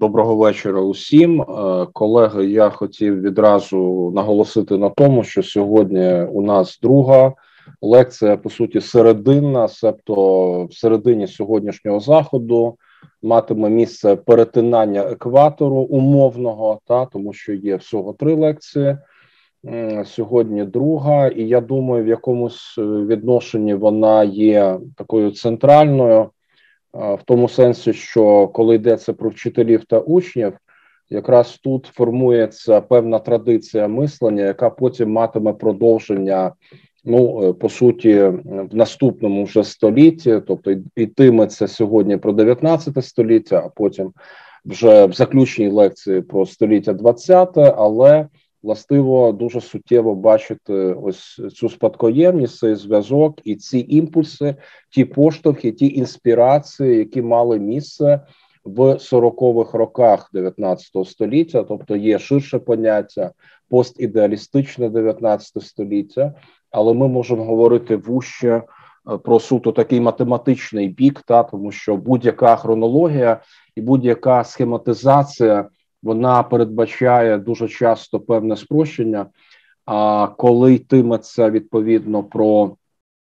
Доброго вечора усім. Колеги, я хотів відразу наголосити на тому, що сьогодні у нас друга лекція, по суті, серединна, себто в середині сьогоднішнього заходу матиме місце перетинання екватору умовного, тому що є всього 3 лекції. Сьогодні друга, і я думаю, в якомусь відношенні вона є такою центральною, в тому сенсі, що коли йдеться про вчителів та учнів, якраз тут формується певна традиція мислення, яка потім матиме продовження, по суті, в наступному вже столітті, тобто йтиметься сьогодні про 19 століття, а потім вже в заключній лекції про століття 20, але властиво дуже суттєво бачити ось цю спадкоємність, цей зв'язок і ці імпульси, ті поштовхи, ті інспірації, які мали місце в 40-х роках 19 століття, тобто є ширше поняття постідеалістичне 19 століття, але ми можемо говорити вужче про суто такий математичний бік, тому що будь-яка хронологія і будь-яка схематизація вона передбачає дуже часто певне спрощення, а коли йтиметься відповідно про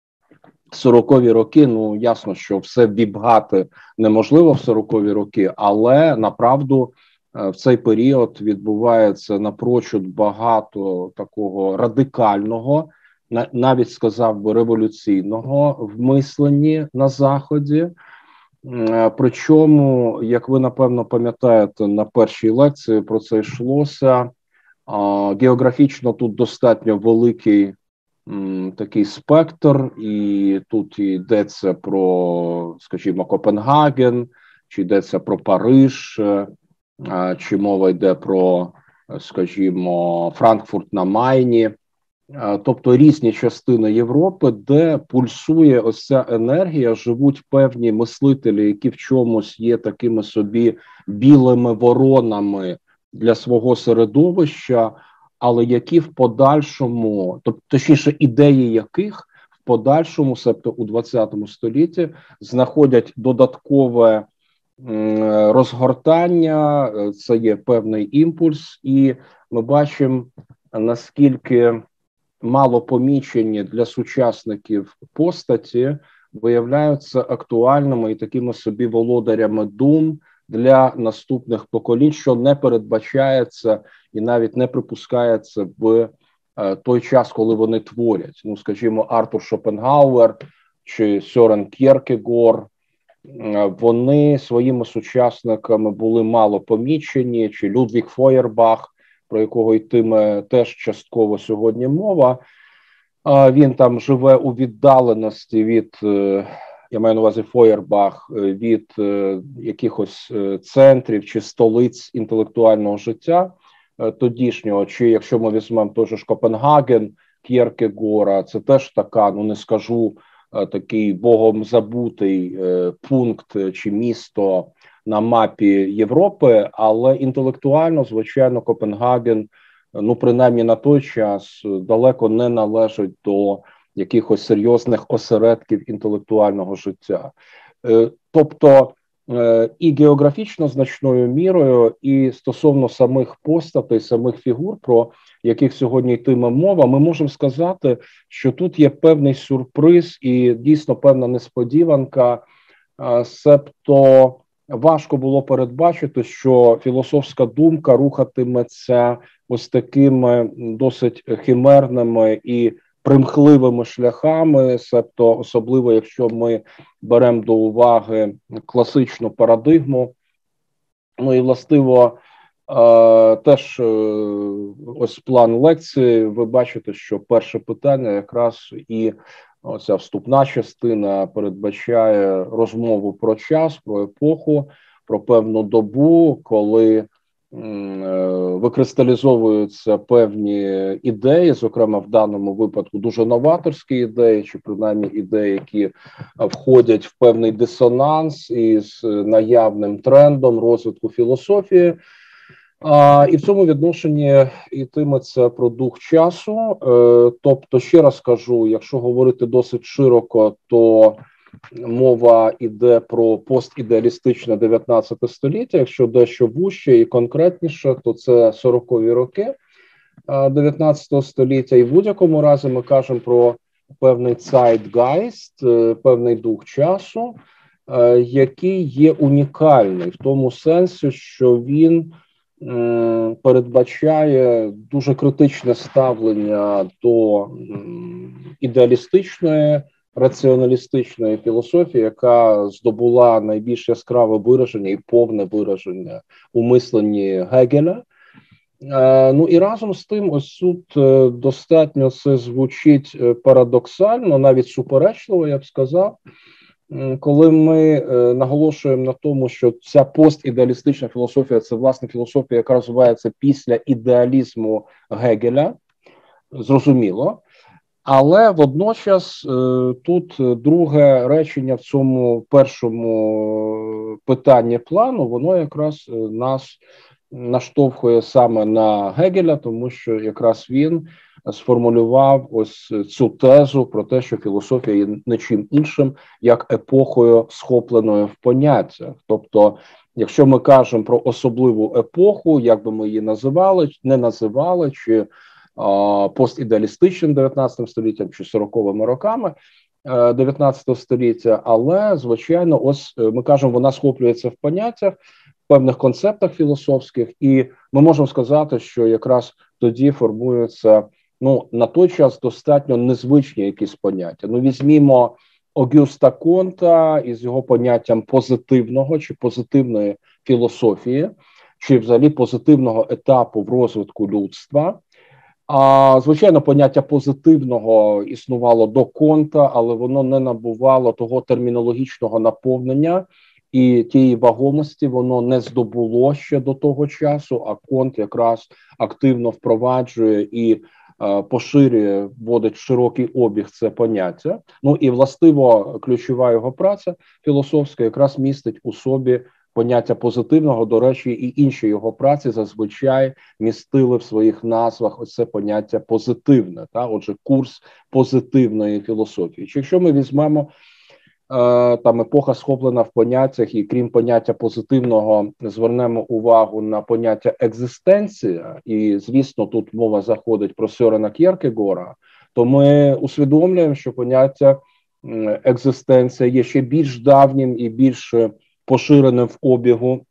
40-ві роки, ясно, що все вібгати неможливо в 40-ві роки, але направду в цей період відбувається напрочуд багато такого радикального, навіть сказав би революційного в мисленні на Заході. Причому, як ви, напевно, пам'ятаєте, на першій лекції про це йшлося, географічно тут достатньо великий такий спектр, і тут йдеться про, скажімо, Копенгаген, чи йдеться про Париж, чи мова йде про, скажімо, Франкфурт на Майні. Тобто різні частини Європи, де пульсує ось ця енергія, живуть певні мислителі, які в чомусь є такими собі білими воронами для свого середовища, але які в подальшому, точніше ідеї яких в подальшому, себто у 20 столітті, знаходять додаткове розгортання, це є певний імпульс, і ми бачимо, наскільки мало помічені для сучасників постаті виявляються актуальними і такими собі володарями дум для наступних поколінь, що не передбачається і навіть не припускається в той час, коли вони творять. Скажімо, Артур Шопенгауер чи Сьорен К'єркегор, вони своїми сучасниками були мало помічені, чи Людвіг Фойербах, про якого йтиме теж частково сьогодні мова. Він там живе у віддаленості від, я маю на увазі Фойербах, від якихось центрів чи столиць інтелектуального життя тодішнього, чи якщо ми візьмемо той же ж Копенгаген, К'єркегора, це теж така, не скажу, такий богом забутий пункт чи місто на мапі Європи, але інтелектуально, звичайно, Копенгаген, принаймні на той час, далеко не належить до якихось серйозних осередків інтелектуального життя. Тобто і географічно значною мірою, і стосовно самих постатей, самих фігур, про яких сьогодні йтиме мова, ми можемо сказати, що тут є певний сюрприз і дійсно певна несподіванка, себто важко було передбачити, що філософська думка рухатиметься ось такими досить химерними і примхливими шляхами, себто особливо, якщо ми беремо до уваги класичну парадигму. І властиво теж ось план лекції, ви бачите, що перше питання якраз і оця вступна частина передбачає розмову про час, про епоху, про певну добу, коли викристалізовуються певні ідеї, зокрема в даному випадку дуже новаторські ідеї, чи принаймні ідеї, які входять в певний дисонанс із наявним трендом розвитку філософії. І в цьому відношенні йтиметься про дух часу. Тобто, ще раз кажу, якщо говорити досить широко, то мова йде про постідеалістичне 19 століття. Якщо дещо вужче і конкретніше, то це 40-ві роки 19 століття. І в будь-якому разі ми кажемо про певний zeitgeist, певний дух часу, який є унікальний в тому сенсі, що він передбачає дуже критичне ставлення до ідеалістичної, раціоналістичної філософії, яка здобула найбільш яскраве вираження і повне вираження у мисленні Гегеля. Ну і разом з тим, ось тут достатньо це звучить парадоксально, навіть суперечливо, я б сказав, коли ми наголошуємо на тому, що ця постідеалістична філософія – це, власне, філософія, яка розвивається після ідеалізму Гегеля, зрозуміло. Але водночас тут друге речення в цьому першому питанні плану, воно якраз нас наштовхує саме на Гегеля, тому що якраз він сформулював ось цю тезу про те, що філософія є не чим іншим, як епохою, схопленою в поняттях. Тобто, якщо ми кажемо про особливу епоху, як би ми її не називали, чи постідеалістичним 19 століттям, чи 40-ми роками 19 століття, але, звичайно, ось ми кажемо, вона схоплюється в поняттях, в певних концептах філософських, і ми можемо сказати, що якраз тоді формуються, ну, на той час достатньо незвичні якісь поняття. Ну, візьмімо Огюста Конта із його поняттям позитивного чи позитивної філософії, чи взагалі позитивного етапу в розвитку людства. Звичайно, поняття позитивного існувало до Конта, але воно не набувало того термінологічного наповнення і тієї вагомості воно не здобуло ще до того часу, а Конт якраз активно впроваджує і поширює, вводить в широкий обіг це поняття. Ну і властиво ключова його праця філософська якраз містить у собі поняття позитивного. До речі, і інші його праці зазвичай містили в своїх назвах ось це поняття позитивне. Отже, курс позитивної філософії. Чи якщо ми візьмемо там епоха схоплена в поняттях, і крім поняття позитивного звернемо увагу на поняття екзистенція, і, звісно, тут мова заходить про Сьорена К'єркегора, то ми усвідомлюємо, що поняття екзистенція є ще більш давнім і більш поширеним в обігу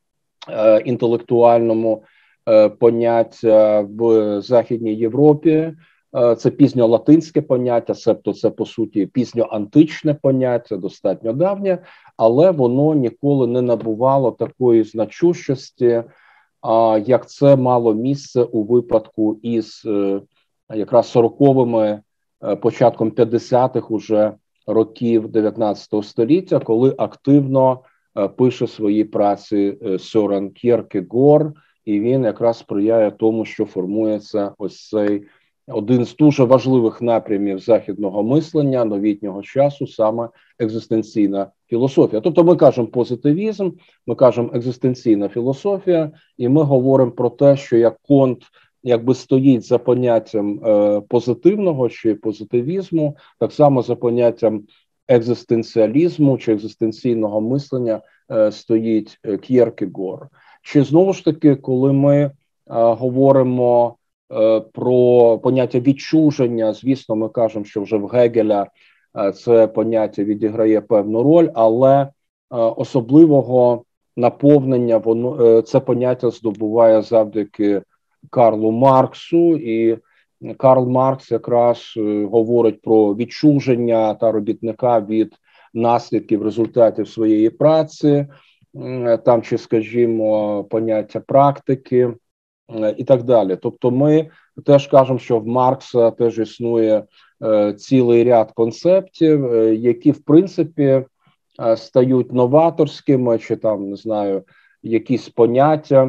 інтелектуальному поняття в Західній Європі. Це пізньолатинське поняття, себто це, по суті, пізньоантичне поняття, достатньо давнє, але воно ніколи не набувало такої значущості, як це мало місце у випадку із якраз 40-ми, початком 50-х уже років 19 століття, коли активно пише свої праці Сьорен К'єркегор, і він якраз сприяє тому, що формується ось цей один з дуже важливих напрямів західного мислення новітнього часу, саме екзистенційна філософія. Тобто ми кажемо позитивізм, ми кажемо екзистенційна філософія, і ми говоримо про те, що як Конт якби стоїть за поняттям позитивного чи позитивізму, так само за поняттям екзистенціалізму чи екзистенційного мислення стоїть К'єркегор. Чи знову ж таки, коли ми говоримо про поняття відчуження, звісно, ми кажемо, що вже в Гегеля це поняття відіграє певну роль, але особливого наповнення це поняття здобуває завдяки Карлу Марксу, і Карл Маркс якраз говорить про відчуження та робітника від наслідків результатів своєї праці, там чи, скажімо, поняття практики і так далі. Тобто ми теж кажемо, що в Маркса теж існує цілий ряд концептів, які, в принципі, стають новаторськими, чи там, не знаю, якісь поняття,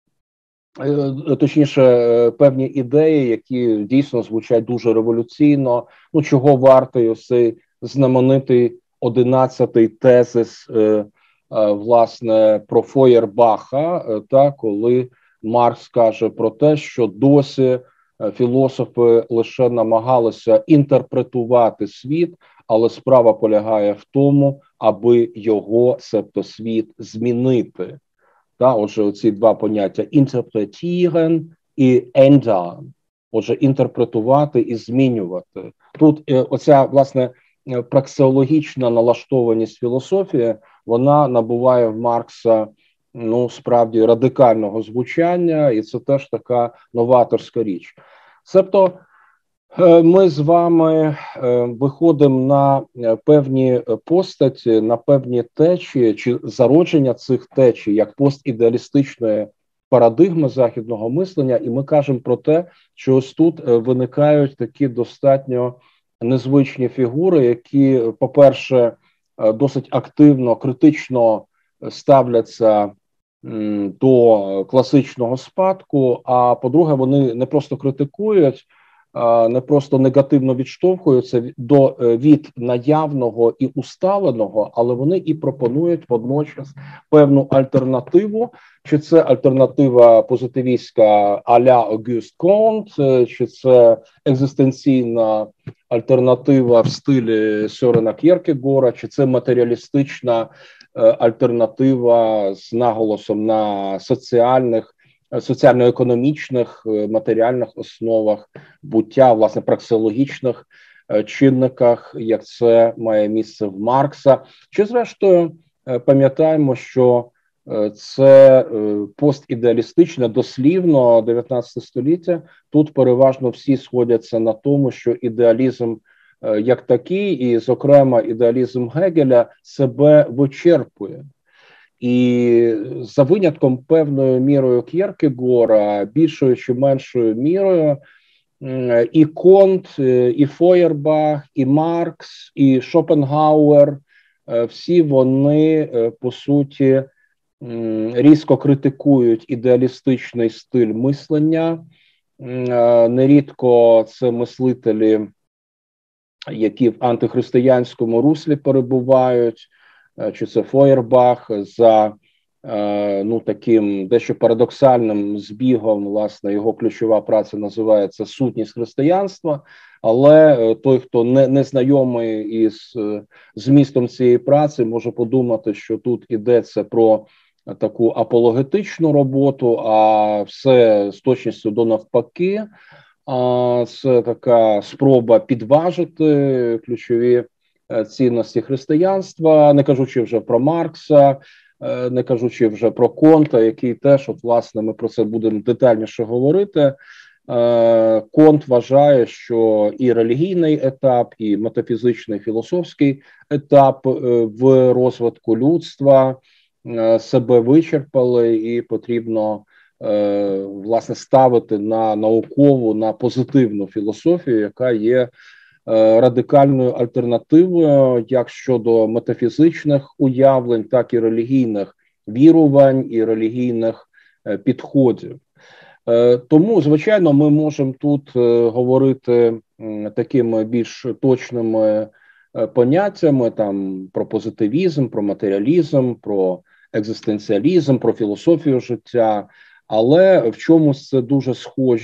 точніше, певні ідеї, які дійсно звучать дуже революційно. Ну, чого вартий ось цей знаменитий 11-й тезис, власне, про Фойєрбаха, коли Маркс каже про те, що досі філософи лише намагалися інтерпретувати світ, але справа полягає в тому, аби його, себто світ, змінити. Отже, оці два поняття «interpretieren» і «ändern». Отже, інтерпретувати і змінювати. Тут оця, власне, праксеологічна налаштованість філософії, вона набуває в Маркса, справді, радикального звучання, і це теж така новаторська річ. Себто, ми з вами виходимо на певні постаті, на певні течії, чи зародження цих течій, як постідеалістичної парадигми західного мислення, і ми кажемо про те, що ось тут виникають такі достатньо незвичні фігури, які, по-перше, досить активно, критично ставляться до класичного спадку, а по-друге, вони не просто критикують, не просто негативно відштовхуються від наявного і усталеного, але вони і пропонують водночас певну альтернативу, чи це альтернатива позитивістська а-ля Огюст Конт, чи це екзистенційна альтернатива в стилі Сьорена К'єркегора, чи це матеріалістична альтернатива з наголосом на соціально-економічних, матеріальних основах буття, власне, праксеологічних чинниках, як це має місце в Маркса. Чи, зрештою, пам'ятаємо, що це постідеалістичне, дослівно 19 століття, тут переважно всі сходяться на тому, що ідеалізм як такий, і, зокрема, ідеалізм Гегеля себе вичерпує. І за винятком певною мірою К'єркегора, більшою чи меншою мірою, і Конт, і Фойербах, і Маркс, і Шопенгауер, всі вони, по суті, різко критикують ідеалістичний стиль мислення. Нерідко це мислителі, які в антихристиянському руслі перебувають, чи це Фойербах за таким дещо парадоксальним збігом, власне, його ключова праця називається «Сутність християнства», але той, хто не знайомий із змістом цієї праці, може подумати, що тут йдеться про таку апологетичну роботу, а все з точністю до навпаки. Це така спроба підважити ключові цінності християнства, не кажучи вже про Маркса, не кажучи вже про Конта, який теж, власне, ми про це будемо детальніше говорити. Конт вважає, що і релігійний етап, і метафізичний філософський етап в розвитку людства себе вичерпали, і потрібно, власне, ставити на наукову, на позитивну філософію, яка є радикальною альтернативою як щодо метафізичних уявлень, так і релігійних вірувань і релігійних підходів. Тому, звичайно, ми можемо тут говорити такими більш точними поняттями там про позитивізм, про матеріалізм, про екзистенціалізм, про філософію життя, але в чомусь це дуже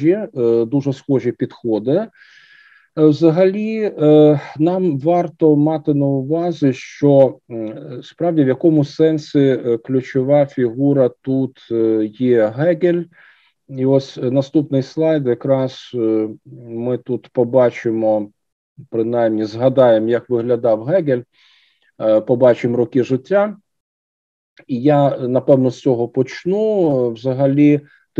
схожі підходи. Взагалі, нам варто мати на увазі, що справді в якому сенсі ключова фігура тут є Гегель. І ось наступний слайд, якраз ми тут побачимо, принаймні згадаємо, як виглядав Гегель, побачимо роки життя. І я, напевно, з цього почну. Взагалі,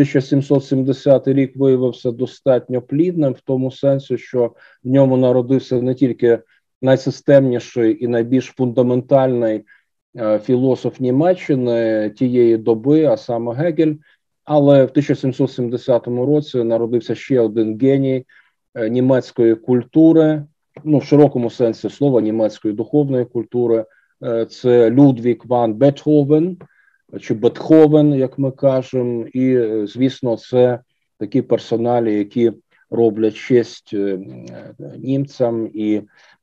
1770 рік виявився достатньо плідним, в тому сенсі, що в ньому народився не тільки найсистемніший і найбільш фундаментальний філософ Німеччини тієї доби, а саме Гегель, але в 1770 році народився ще один геній німецької культури, в широкому сенсі слова, німецької духовної культури. Це Людвіг ван Бетховен, чи Бетховен, як ми кажемо, і, звісно, це такі персоналі, які роблять честь німцям, і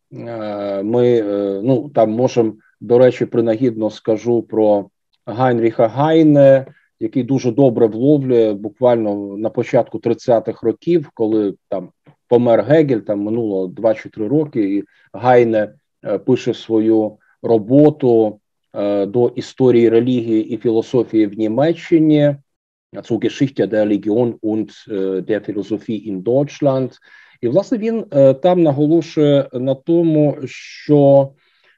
ми, там можемо, до речі, принагідно скажу про Гайнріха Гайне, який дуже добре вловлює буквально на початку 30-х років, коли там помер Гегель, там минуло 2 чи 3 роки, і Гайне пише свою роботу до історії релігії і філософії в Німеччині, zur Geschichte der Religion und der Philosophie in Deutschland. І, власне, він там наголошує на тому, що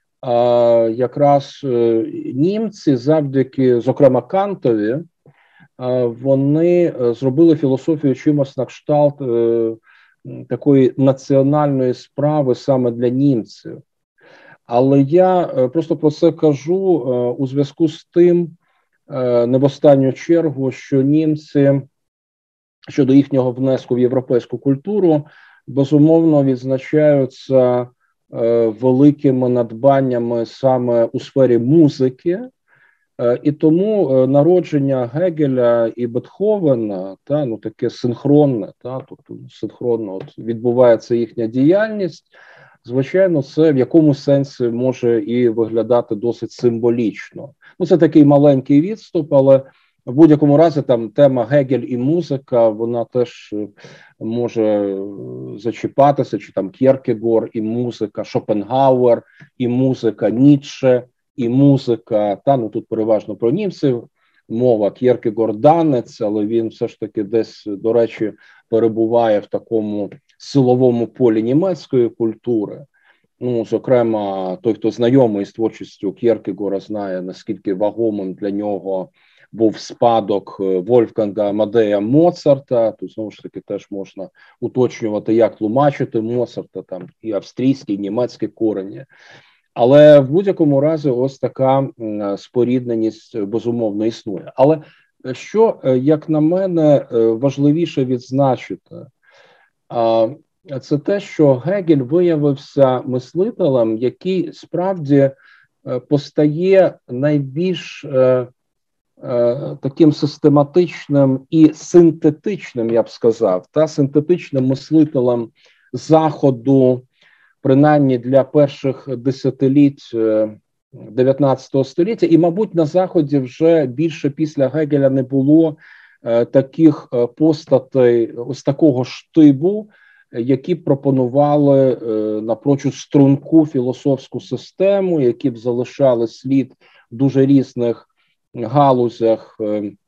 якраз німці завдяки, зокрема, Кантові, вони зробили філософію чимось на кшталт такої національної справи саме для німців. Але я просто про це кажу у зв'язку з тим, не в останню чергу, що німці щодо їхнього внеску в європейську культуру безумовно відзначаються великими надбаннями саме у сфері музики, і тому народження Гегеля і Бетховена, таке синхронне, тобто синхронно відбувається їхня діяльність, звичайно, це в якомусь сенсі може і виглядати досить символічно. Це такий маленький відступ, але в будь-якому разі там тема Гегель і музика, вона теж може зачіпатися, чи там Кєркегор і музика, Шопенгауер і музика, Ніцше і музика, тут переважно про німців мова, Кєркегор данець, але він все ж таки десь, до речі, перебуває в такому силовому полі німецької культури. Зокрема, той, хто знайомий з творчістю Кєркегора, знає, наскільки вагомим для нього був спадок Вольфганга Амадея Моцарта. Тут, знову ж таки, теж можна уточнювати, як тлумачити Моцарта, там і австрійські, і німецькі корені. Але в будь-якому разі ось така спорідненість безумовно існує. Але що, як на мене, важливіше відзначити, це те, що Гегель виявився мислителем, який справді постає найбільш таким систематичним і синтетичним, я б сказав, синтетичним мислителем Заходу, принаймні для перших десятиліть 19 століття. І, мабуть, на Заході вже більше після Гегеля не було таких постатей ось такого штибу, які б пропонували напрочуд струнку філософську систему, які б залишали слід в дуже різних галузях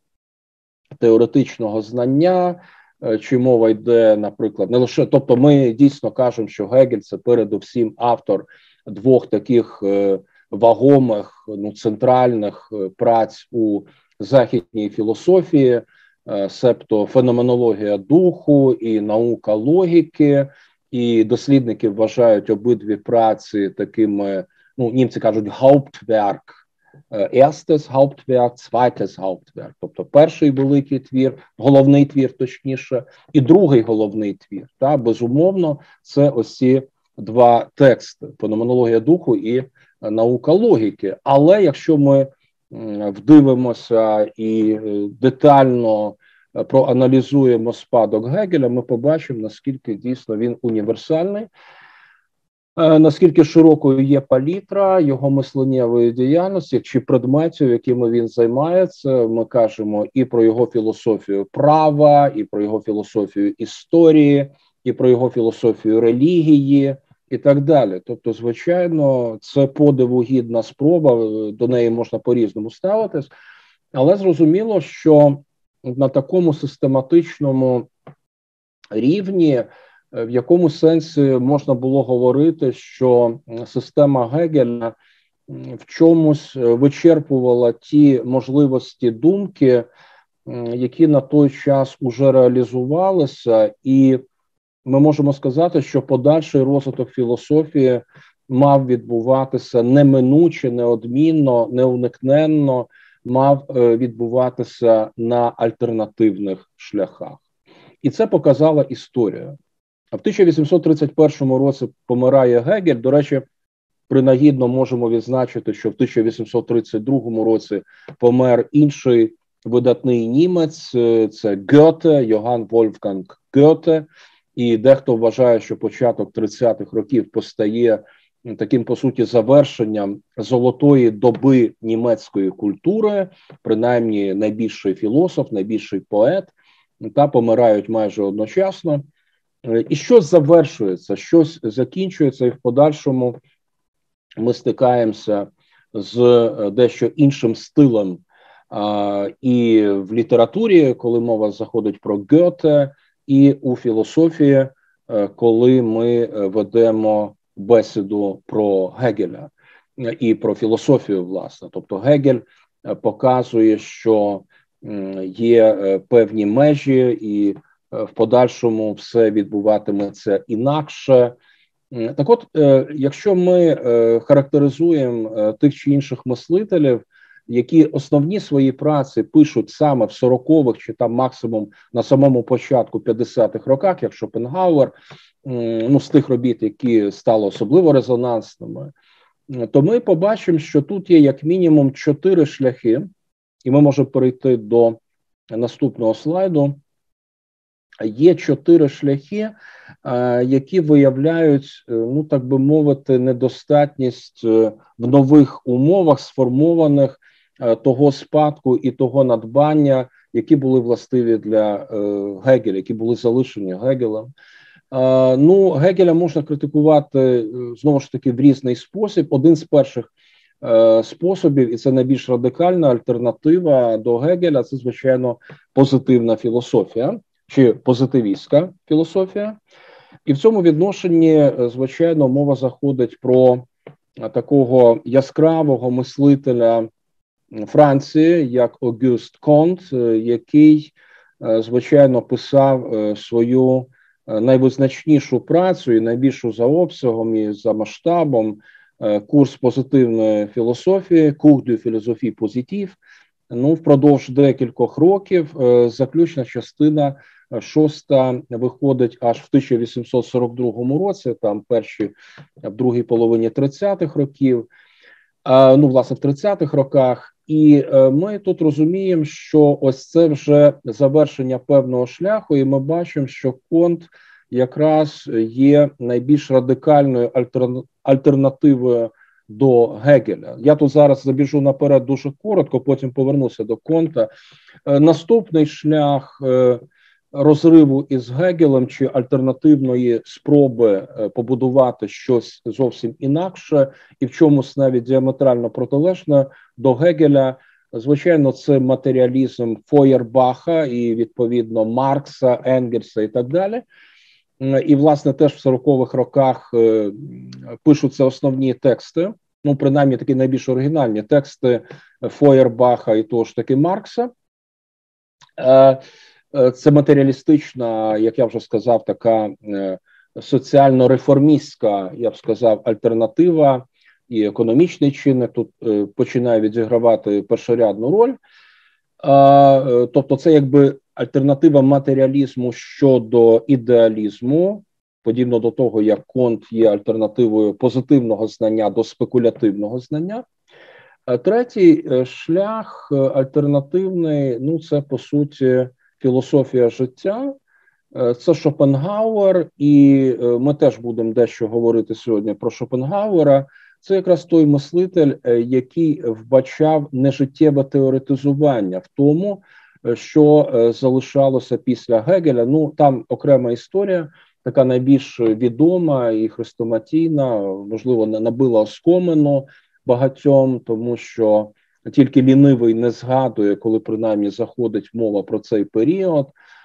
теоретичного знання, чи мова йде, наприклад, не лише, тобто ми дійсно кажемо, що Гегель – це передусім автор двох таких вагомих, центральних праць у західній філософії, себто феноменологія духу і наука логіки, і дослідники вважають обидві праці такими, німці кажуть Hauptwerk, erstes Hauptwerk, zweites Hauptwerk, тобто перший великий твір, головний твір точніше, і другий головний твір. Безумовно, це ось ці два тексти, феноменологія духу і наука логіки. Але якщо ми вдивимося і детально проаналізуємо спадок Гегеля, ми побачимо, наскільки дійсно він універсальний, наскільки широкою є палітра його мисленнєвої діяльності чи предметів, якими він займається. Ми кажемо і про його філософію права, і про його філософію історії, і про його філософію релігії, і так далі. Тобто, звичайно, це подиву гідна спроба, до неї можна по-різному ставитись, але зрозуміло, що на такому систематичному рівні в якому сенсі можна було говорити, що система Гегеля в чомусь вичерпувала ті можливості думки, які на той час уже реалізувалися, і ми можемо сказати, що подальший розвиток філософії мав відбуватися неминуче, неодмінно, неуникненно, мав відбуватися на альтернативних шляхах. І це показала історія. В 1831 році помирає Гегель. До речі, принагідно можемо відзначити, що в 1832 році помер інший видатний німець, це Гьоте, Йоганн Вольфганг Гьоте. І дехто вважає, що початок 30-х років постає таким, по суті, завершенням золотої доби німецької культури, принаймні найбільший філософ, найбільший поет, та помирають майже одночасно. І щось завершується, щось закінчується, і в подальшому ми стикаємося з дещо іншим стилем і в літературі, коли мова заходить про Гьоте, і у філософії, коли ми ведемо бесіду про Гегеля і про філософію, власне. Тобто Гегель показує, що є певні межі, і в подальшому все відбуватиметься інакше. Так от, якщо ми характеризуємо тих чи інших мислителів, які основні свої праці пишуть саме в 40-х чи там максимум на самому початку 50-х роках, як Шопенгауер, з тих робіт, які стали особливо резонансними, то ми побачимо, що тут є як мінімум 4 шляхи, і ми можемо перейти до наступного слайду. Є 4 шляхи, які виявляють, так би мовити, недостатність в нових умовах сформованих того спадку і того надбання, які були властиві для Гегеля, які були залишені Гегелем. Гегеля можна критикувати, знову ж таки, в різний спосіб. Один з перших способів, і це найбільш радикальна альтернатива до Гегеля, це, звичайно, позитивна філософія, чи позитивістська філософія. І в цьому відношенні, звичайно, мова заходить про такого яскравого мислителя Франції, як Огюст Конт, який, звичайно, писав свою найвизначнішу працю і найбільшу за обсягом і за масштабом курс позитивної філософії, «Cours de philosophie positive». Впродовж декількох років. Заключна частина 6-та виходить аж в 1842 році, там в другій половині 30-х років, власне, в 30-х роках. І ми тут розуміємо, що ось це вже завершення певного шляху, і ми бачимо, що Конт якраз є найбільш радикальною альтернативою до Гегеля. Я тут зараз забіжу наперед дуже коротко, потім повернуся до Конта. Наступний шлях розриву із Гегелем чи альтернативної спроби побудувати щось зовсім інакше і в чомусь навіть діаметрально протилежне до Гегеля, звичайно, це матеріалізм Фойербаха і, відповідно, Маркса, Енгельса і так далі. І, власне, теж в 40-х роках пишуться основні тексти, принаймні такі найбільш оригінальні тексти Фойербаха і того ж таки Маркса. Це матеріалістична, як я вже сказав, така соціально-реформістська, я б сказав, альтернатива, і економічний чинник тут починає відігравати першорядну роль. Тобто це якби альтернатива матеріалізму щодо ідеалізму, подібно до того, як Конт є альтернативою позитивного знання до спекулятивного знання. Третій шлях альтернативний, це, по суті, філософія життя. Це Шопенгауер, і ми теж будемо дещо говорити сьогодні про Шопенгауера. Це якраз той мислитель, який вбачав нежиттєве теоретизування в тому, що залишалося після Гегеля. Там окрема історія, така найбільш відома і хрестоматійна, можливо, набила оскомину багатьом, тому що тільки лінивий не згадує, коли принаймні заходить мова про цей період,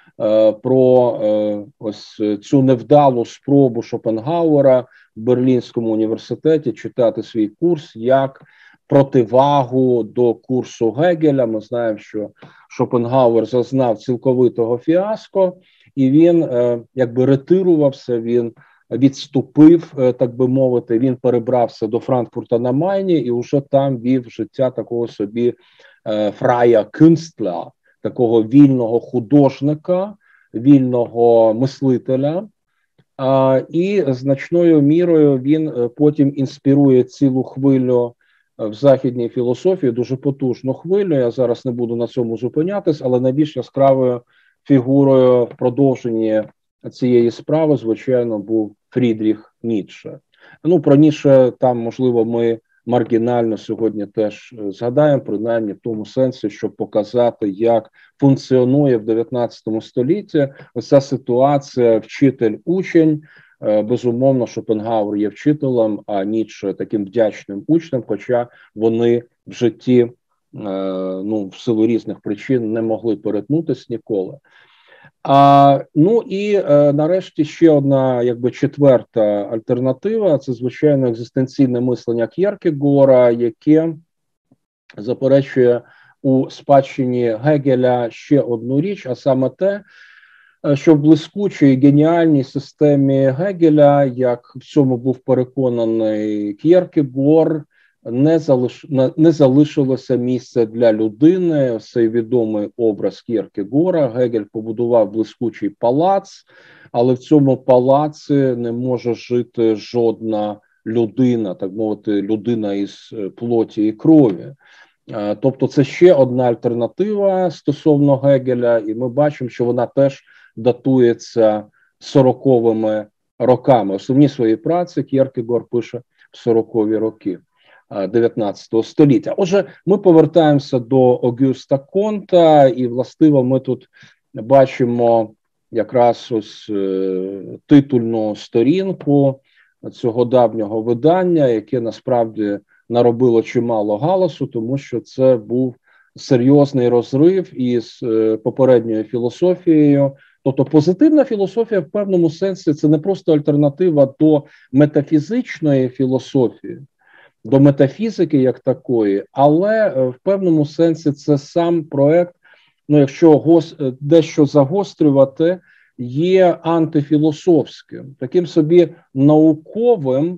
про ось цю невдалу спробу Шопенгауера в Берлінському університеті читати свій курс як противагу до курсу Гегеля. Ми знаємо, що Шопенгауер зазнав цілковитого фіаско, і він якби ретирувався, він відступив, так би мовити, він перебрався до Франкфурта на Майні і вже там вів життя такого собі фрая кюнстля, такого вільного художника, вільного мислителя. І значною мірою він потім інспірує цілу хвилю в західній філософії, дуже потужну хвилю. Я зараз не буду на цьому зупинятись, але найбільш яскравою фігурою в продовженні цієї справи, звичайно, був Фрідріх Ніцше. Про Ніцше там, можливо, ми маргінально сьогодні теж згадаємо, принаймні в тому сенсі, щоб показати, як функціонує в 19 столітті ось ця ситуація вчитель-учень, безумовно, Шопенгауер є вчителем, а Ніцше таким вдячним учнем, хоча вони в житті, в силу різних причин не могли перетнутися ніколи. Ну і нарешті ще одна, четверта альтернатива – це, звичайно, екзистенційне мислення К'єркегора, яке заперечує у спадщині Гегеля ще одну річ, а саме те, що в блискучій геніальній системі Гегеля, як в цьому був переконаний К'єркегор, не залишилося місця для людини. Цей відомий образ К'єркегора. Гегель побудував блискучий палац, але в цьому палаці не може жити жодна людина, так мовити, людина із плоті і крові. Тобто це ще одна альтернатива стосовно Гегеля, і ми бачимо, що вона теж датується 40-ми роками. Основні свої праці К'єркегор пише в 40-ві роки 19 століття. Отже, ми повертаємося до Огюста Конта, і, властиво, ми тут бачимо якраз ось титульну сторінку цього давнього видання, яке насправді наробило чимало галасу, тому що це був серйозний розрив із попередньою філософією. Тобто позитивна філософія в певному сенсі це не просто альтернатива до метафізичної філософії, до метафізики як такої, але в певному сенсі це сам проект, якщо дещо загострювати, є антифілософським, таким собі науковим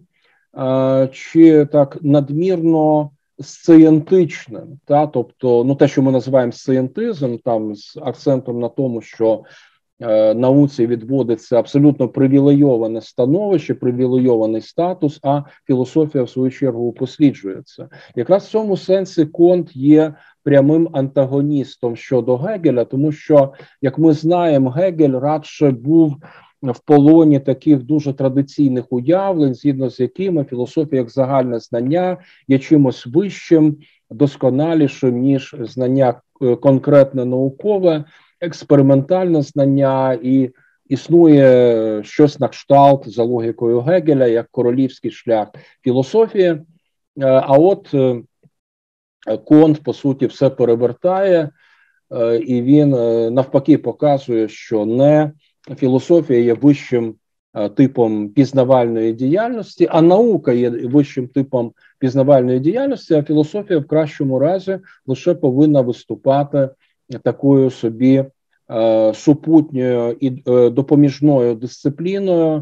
чи так надмірно сцієнтичним. Тобто, те, що ми називаємо сцієнтизм, там з акцентом на тому, що науці відводиться абсолютно привілейоване становище, привілейований статус, а філософія, в свою чергу, упосліджується. Якраз в цьому сенсі Конт є прямим антагоністом щодо Гегеля, тому що, як ми знаємо, Гегель радше був в полоні таких дуже традиційних уявлень, згідно з якими філософія як загальне знання є чимось вищим, досконалішим, ніж знання конкретне наукове, експериментальне знання, і існує щось на кшталт за логікою Гегеля, як королівський шлях філософії. А от Конт, по суті, все перевертає, і він навпаки показує, що не філософія є вищим типом пізнавальної діяльності, а наука є вищим типом пізнавальної діяльності, а філософія в кращому разі лише повинна виступати такою собі супутньою і допоміжною дисципліною.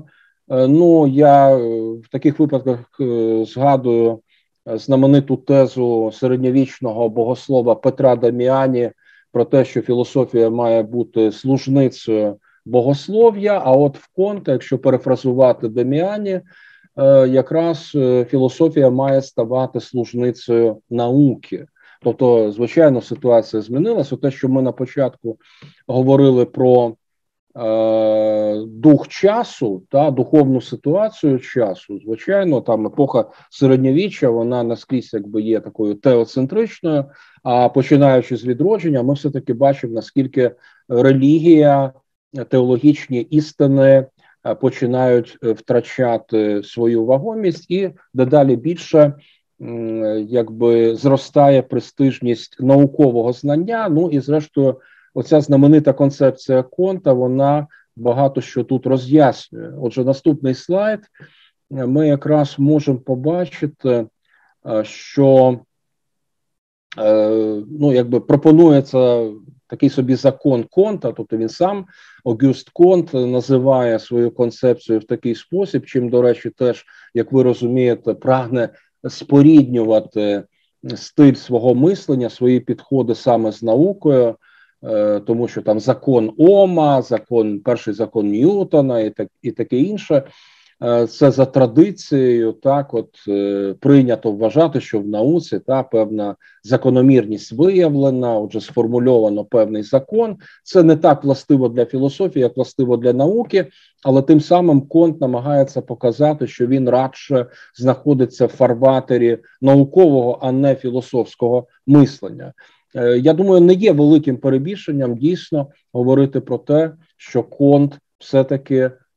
Я в таких випадках згадую знамениту тезу середньовічного богослова Петра Даміані про те, що філософія має бути служницею богослов'я, а от в Конта, якщо перефразувати Даміані, якраз філософія має ставати служницею науки. Тобто, звичайно, ситуація змінилася. Те, що ми на початку говорили про дух часу, духовну ситуацію часу, звичайно, там епоха середньовіччя, вона наскрізь є такою теоцентричною, а починаючи з відродження, ми все-таки бачимо, наскільки релігія, теологічні істини починають втрачати свою вагомість і дедалі більше зростає престижність наукового знання. І зрештою оця знаменита концепція Конта, вона багато що тут роз'яснює. Отже, наступний слайд, ми якраз можемо побачити, що пропонується такий собі закон Конта, тобто він сам, Огюст Конт, називає свою концепцію в такий спосіб, чим, до речі, теж, як ви розумієте, прагне споріднювати стиль свого мислення, свої підходи саме з наукою, тому що там закон Ома, перший закон Ньютона і таке інше. Це за традицією, прийнято вважати, що в науці певна закономірність виявлена, отже, сформульовано певний закон. Це не так властиво для філософії, як властиво для науки, але тим самим Конт намагається показати, що він радше знаходиться в фарватері наукового, а не філософського мислення. Я думаю, не є великим перебільшенням дійсно говорити про те, що Конт все-таки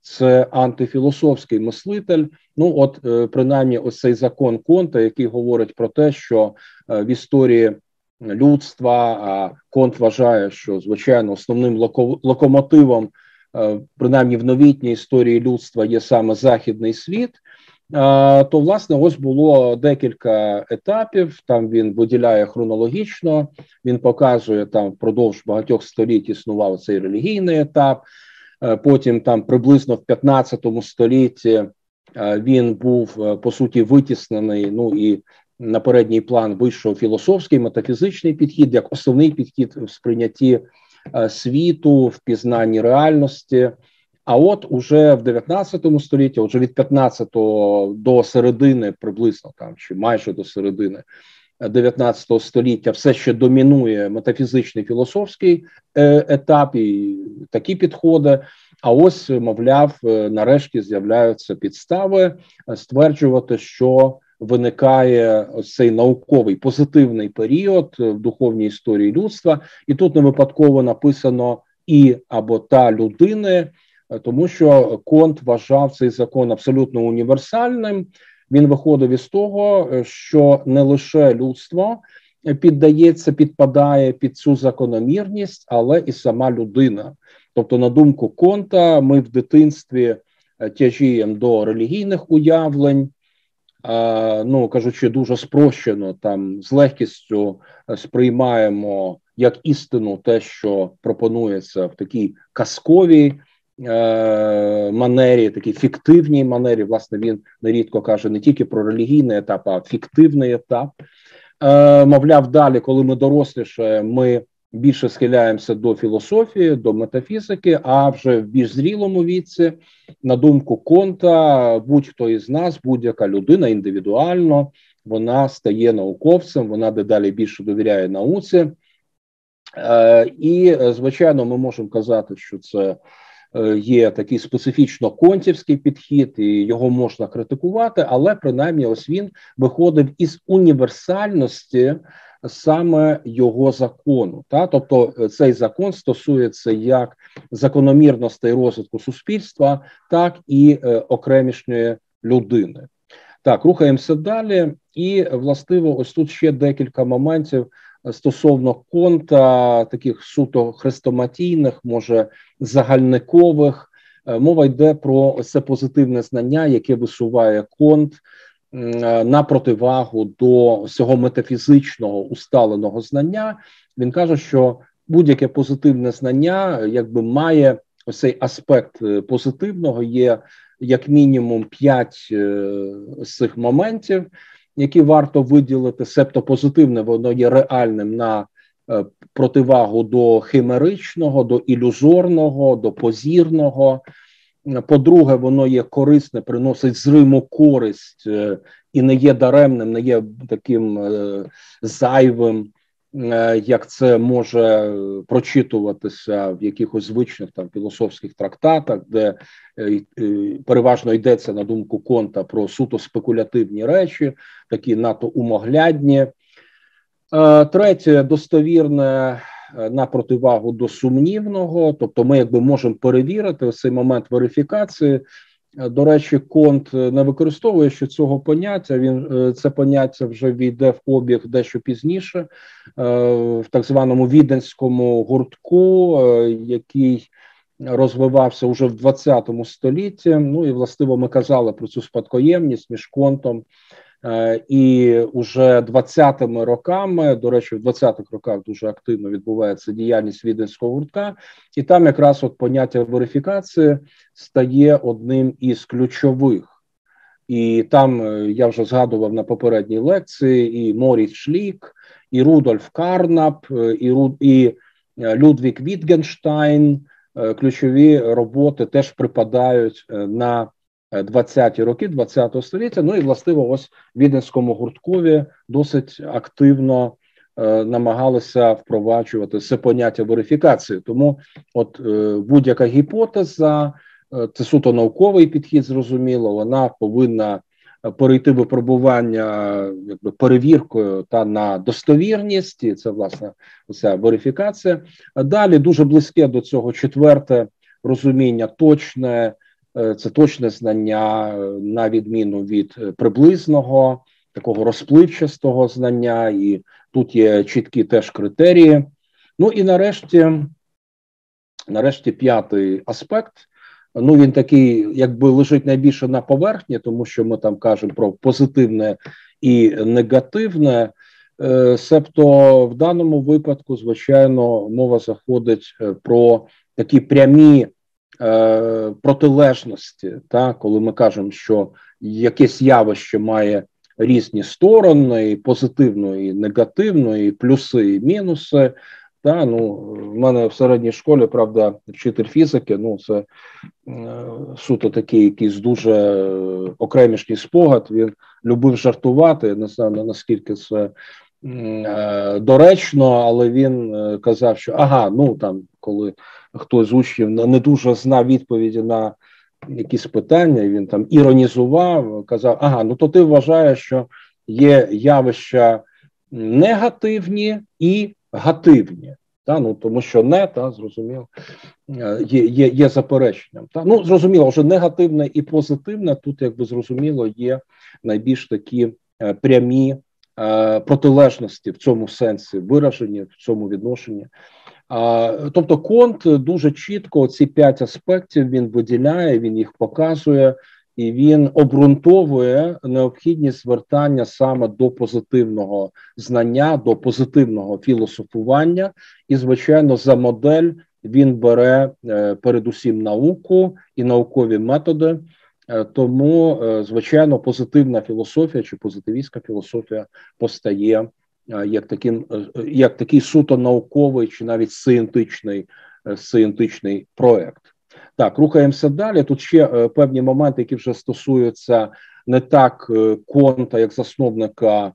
це антифілософський мислитель. Ну, от, принаймні, ось цей закон Конта, який говорить про те, що в історії людства Конт вважає, що, звичайно, основним локомотивом, принаймні в новітній історії людства, є саме західний світ, то, власне, ось було декілька етапів, там він виділяє хронологічно, він показує, там впродовж багатьох століть існував цей релігійний етап, потім там приблизно в 15 столітті він був, по суті, витіснений, ну і на передній план вийшов філософський, метафізичний підхід, як основний підхід в сприйнятті світу, в пізнанні реальності. А от уже в 19 столітті, вже від 15-го до середини, приблизно там, чи майже до середини 19 століття, все ще домінує метафізичний філософський етап і такі підходи. А ось, мовляв, нарешті з'являються підстави стверджувати, що виникає ось цей науковий позитивний період в духовній історії людства. І тут не випадково написано «і» або «та людини», тому що Конт вважав цей закон абсолютно універсальним. Він виходив із того, що не лише людство підпадає під цю закономірність, але і сама людина. Тобто, на думку Конта, ми в дитинстві тяжіємо до релігійних уявлень, ну, кажучи, дуже спрощено, там, з легкістю сприймаємо як істину те, що пропонується в такій казковій манері, такій фіктивній манері. Власне, він нерідко каже не тільки про релігійний етап, а фіктивний етап. Мовляв, далі, коли ми дорослішаємо, ми більше схиляємося до філософії, до метафізики, а вже в більш зрілому віці, на думку Конта, будь-хто із нас, будь-яка людина індивідуально, вона стає науковцем, вона дедалі більше довіряє науці. І, звичайно, ми можемо казати, що це є такий специфічно контівський підхід, і його можна критикувати, але принаймні ось він виходив із універсальності саме його закону. Тобто цей закон стосується як закономірностей розвитку суспільства, так і окремішньої людини. Так, рухаємося далі. І, властиво, ось тут ще декілька моментів стосовно Конта, таких суто хрестоматійних, може загальникових. Мова йде про ось це позитивне знання, яке висуває Конт на противагу до всього метафізичного усталеного знання. Він каже, що будь-яке позитивне знання якби має ось цей аспект позитивного, є як мінімум 5 з цих моментів, які варто виділити. Себто позитивне, воно є реальним на противагу до химеричного, до ілюзорного, до позірного. По-друге, воно є корисне, приносить зриму користь і не є даремним, не є таким зайвим, як це може прочитуватися в якихось звичних там філософських трактатах, де переважно йдеться, на думку Конта, про суто спекулятивні речі, такі надто умоглядні. Третє, достовірне на противагу до сумнівного, тобто ми якби можемо перевірити ось цей момент верифікації. До речі, Конт не використовує ще цього поняття, це поняття вже війде в обіг дещо пізніше, в так званому віденському гуртку, який розвивався вже в 20 столітті. Ну і, властиво, ми казали про цю спадкоємність між Контом і уже 20-ми роками, до речі, в 20-х роках дуже активно відбувається діяльність віденського гуртка, і там якраз от поняття верифікації стає одним із ключових. І там, я вже згадував на попередній лекції, і Моріс Шлік, і Рудольф Карнап, і Людвік Вітгенштайн, ключові роботи теж припадають на 20-ті роки 20-го століття. Ну і, властиво, ось в віденському гурткові досить активно намагалися впроваджувати це поняття верифікації. Тому от будь-яка гіпотеза, це суто науковий підхід, зрозуміло, вона повинна перейти випробування якби перевіркою та на достовірність, і це, власне, ця верифікація. Далі дуже близьке до цього четверте розуміння, точне це точне знання, на відміну від приблизного, такого розпливчастого знання, і тут є чіткі теж критерії. Ну і нарешті п'ятий аспект. Ну, він такий, якби лежить найбільше на поверхні, тому що ми там кажемо про позитивне і негативне. Себто в даному випадку, звичайно, мова заходить про такі прямі протилежності, коли ми кажемо, що якесь явище має різні сторони, і позитивну, і негативну, і плюси, і мінуси. В мене в середній школі, правда, вчитель фізики, це суто такий якийсь дуже окремішній спогад, він любив жартувати, не знаю, наскільки це доречно, але він казав, що коли хтось з учнів не дуже знав відповіді на якісь питання, він там іронізував, казав, то ти вважаєш, що є явища негативні і гативні. Тому що зрозуміло, є запереченням. Зрозуміло, вже негативне і позитивне, тут, якби зрозуміло, є найбільш такі прямі протилежності в цьому сенсі виражені, в цьому відношенні. Тобто Конт дуже чітко ці 5 аспектів він виділяє, він їх показує, і він обґрунтовує необхідність звертання саме до позитивного знання, до позитивного філософування. І, звичайно, за модель він бере передусім науку і наукові методи. Тому, звичайно, позитивна філософія чи позитивістська філософія постає як такий суто науковий чи навіть сcientific проект. Так, рухаємося далі. Тут ще певні моменти, які вже стосуються не так Конта як засновника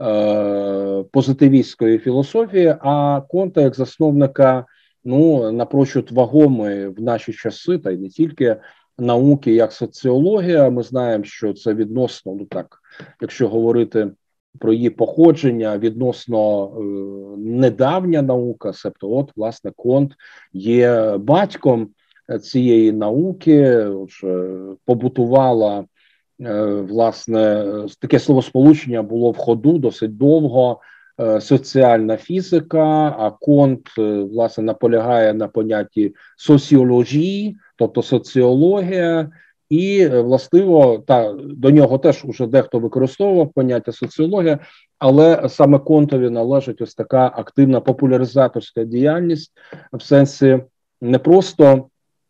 позитивістської філософії, а Конта як засновника, напрочуд вагомої в наші часи, та й не тільки, науки як соціологія. Ми знаємо, що це відносно, якщо говорити про її походження, відносно недавня наука, себто власне, Конт є батьком цієї науки, побутувала, власне, таке словосполучення було в ходу досить довго, соціальна фізика, а Конт, власне, наполягає на понятті соціології, тобто соціологія, і, властиво, до нього теж уже дехто використовував поняття соціологія, але саме Контові належить ось така активна популяризаторська діяльність в сенсі не просто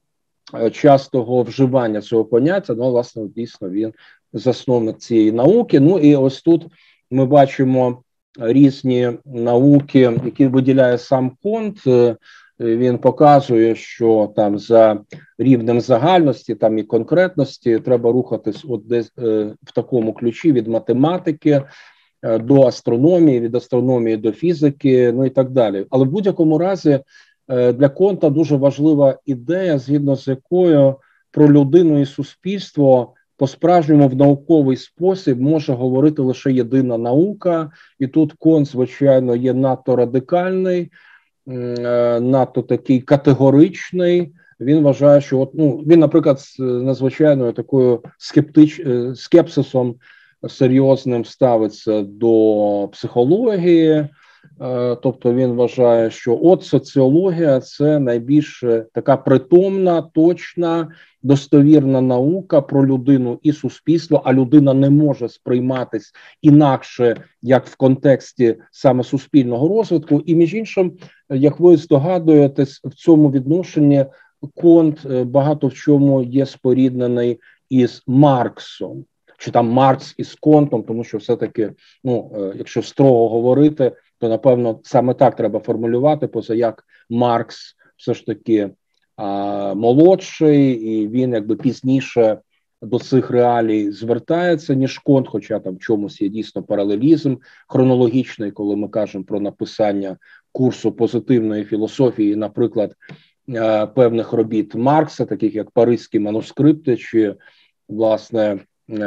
частого вживання цього поняття, але, власне, дійсно він засновник цієї науки. І ось тут ми бачимо різні науки, які виділяє сам Конт. Він показує, що там за рівнем загальності, там і конкретності треба рухатись десь в такому ключі від математики до астрономії, від астрономії до фізики, і так далі. Але в будь-якому разі для Конта дуже важлива ідея, згідно з якою про людину і суспільство по-справжньому в науковий спосіб може говорити лише єдина наука. І тут Конт, звичайно, є надто радикальний, надто такий категоричний. Він вважає, що він, наприклад, з надзвичайною такою скепсисом серйозним ставиться до психології. Тобто він вважає, що соціологія – це найбільш така притомна, точна, достовірна наука про людину і суспільство, а людина не може сприйматись інакше, як в контексті саме суспільного розвитку. І, між іншим, як ви здогадуєтесь, в цьому відношенні Конт багато в чому є споріднений із Марксом. Чи там Маркс із Контом, тому що все-таки, якщо строго говорити, то, напевно, саме так треба формулювати, поза як Маркс все ж таки молодший, і він якби пізніше до цих реалій звертається, ніж Конт, хоча там в чомусь є дійсно паралелізм хронологічний, коли ми кажемо про написання курсу позитивної філософії, наприклад, певних робіт Маркса, таких як Паризькі манускрипти, чи, власне,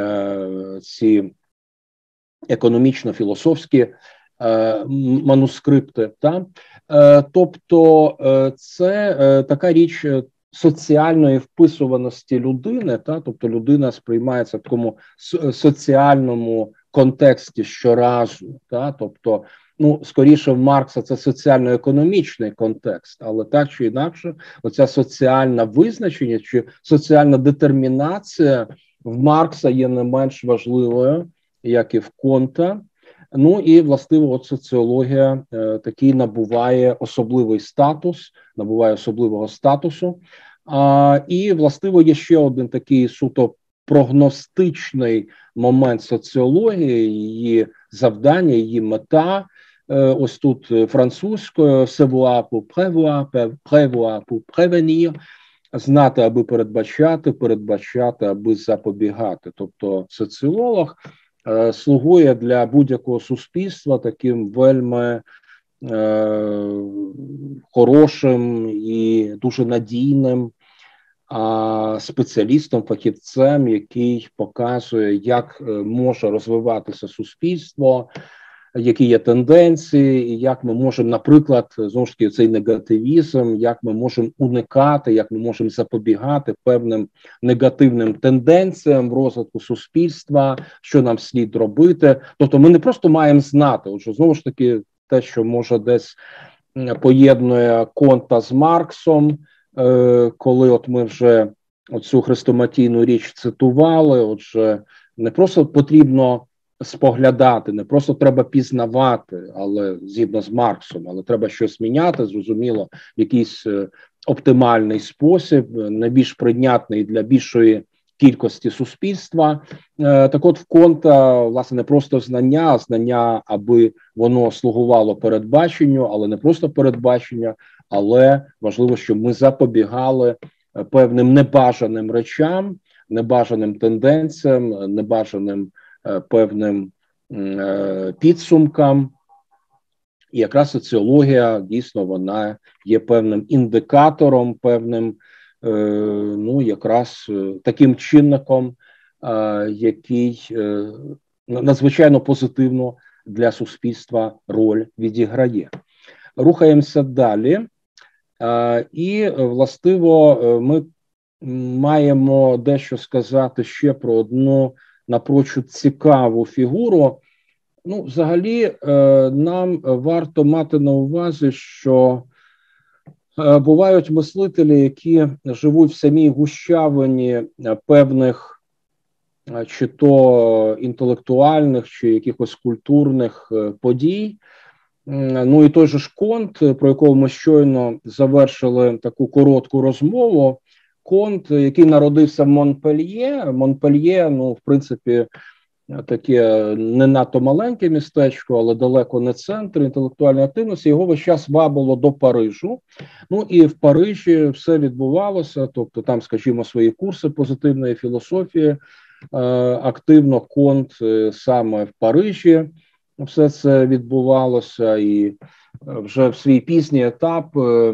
ці економічно-філософські манускрипти. Тобто це така річ соціальної вписуваності людини, тобто людина сприймається в такому соціальному контексті щоразу, тобто, скоріше в Маркса це соціально-економічний контекст, але так чи інакше, оця соціальна визначення чи соціальна детермінація в Маркса є не менш важливою, як і в Конта. І, властиво, соціологія такий набуває особливого статусу. І, властиво, є ще один такий суто прогностичний момент соціології, її завдання, її мета. Ось тут французькою «savoir pour prévoir pour prévenir», знати, аби передбачати, передбачати, аби запобігати. Тобто соціолог слугує для будь-якого суспільства таким вельми хорошим і дуже надійним спеціалістом, фахівцем, який показує, як може розвиватися суспільство, які є тенденції, і як ми можемо, наприклад, знову ж таки, цей негативізм, як ми можемо уникати, як ми можемо запобігати певним негативним тенденціям в розвитку суспільства, що нам слід робити. Тобто ми не просто маємо знати, отже, знову ж таки, те, що може десь поєднує Конта з Марксом, коли от ми вже оцю хрестоматійну річ цитували, отже, не просто потрібно споглядати, не просто треба пізнавати, але згідно з Марксом, але треба щось міняти, зрозуміло, в якийсь оптимальний спосіб, найбільш прийнятний для більшої кількості суспільства. Так от в Конта, власне, не просто знання, а знання, аби воно слугувало передбаченню, але не просто передбачення, але важливо, щоб ми запобігали певним небажаним речам, небажаним тенденціям, небажаним певним підсумкам. І якраз соціологія, дійсно, вона є певним індикатором, певним, якраз таким чинником, який надзвичайно позитивно для суспільства роль відіграє. Рухаємося далі. І, властиво, ми маємо дещо сказати ще про одну напрочуд цікаву фігуру. Взагалі, нам варто мати на увазі, що бувають мислителі, які живуть в самій гущавині певних чи то інтелектуальних, чи якихось культурних подій. І той же ж Конт, про якого ми щойно завершили таку коротку розмову, Конт, який народився в Монпельє. Монпельє, в принципі, таке не надто маленьке містечко, але далеко не центр інтелектуальної активності. Його весь час вабило до Парижу. І в Парижі все відбувалося, тобто там, скажімо, свої курси позитивної філософії. Активно Конт саме в Парижі все це відбувалося, і вже в свій пізній етап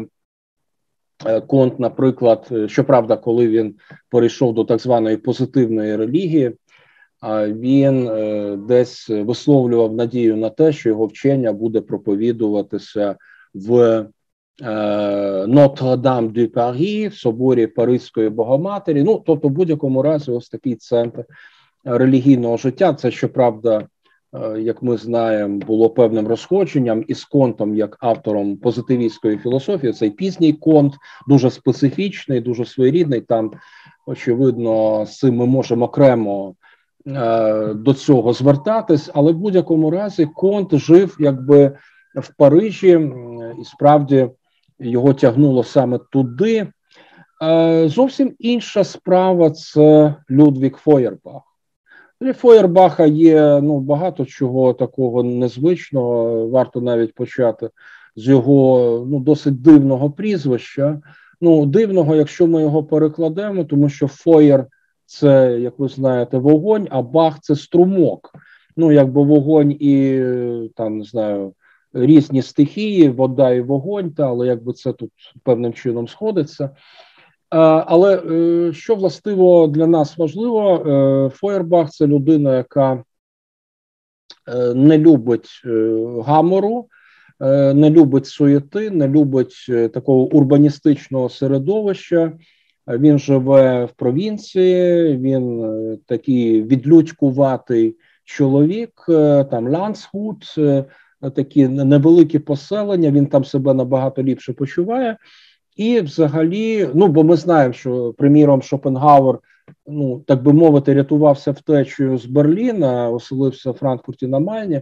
Конт, наприклад, щоправда, коли він перейшов до так званої позитивної релігії, він десь висловлював надію на те, що його вчення буде проповідуватися в Нотр-Дам-дю-Парі, в соборі Паризької Богоматері. Тобто, в будь-якому разі, ось такий центр релігійного життя. Це, щоправда, як ми знаємо, було певним розходженням із Контом як автором позитивістської філософії. Цей пізній Конт, дуже специфічний, дуже своєрідний. Там, очевидно, з цим ми можемо окремо до цього звертатись, але в будь-якому разі Конт жив якби в Парижі, і справді його тягнуло саме туди. Зовсім інша справа – це Людвік Фойербах. Для Фойербаха є багато чого такого незвичного, варто навіть почати з його досить дивного прізвища. Дивного, якщо ми його перекладемо, тому що Фойер – це, як ви знаєте, вогонь, а Бах – це струмок. Якби вогонь і, там, не знаю, різні стихії, вода і вогонь, але якби це тут певним чином сходиться. Але що властиво для нас важливо, Фойербах – це людина, яка не любить гамору, не любить суєти, не любить такого урбаністичного середовища. Він живе в провінції, він такий відлюдькуватий чоловік, там Ландсгут, такі невеликі поселення, він там себе набагато ліпше почуває. І взагалі, ну, бо ми знаємо, що, приміром, Шопенгауер, ну, так би мовити, рятувався втечею з Берліна, оселився в Франкфурті на Майні.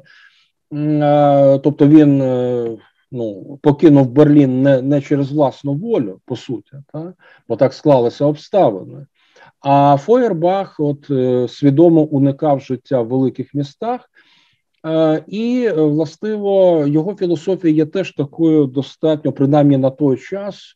Тобто він, ну, покинув Берлін не через власну волю, по суті, так? Бо так склалися обставини. А Фойербах от свідомо уникав життя в великих містах, і, властиво, його філософія є теж такою достатньо, принаймні на той час,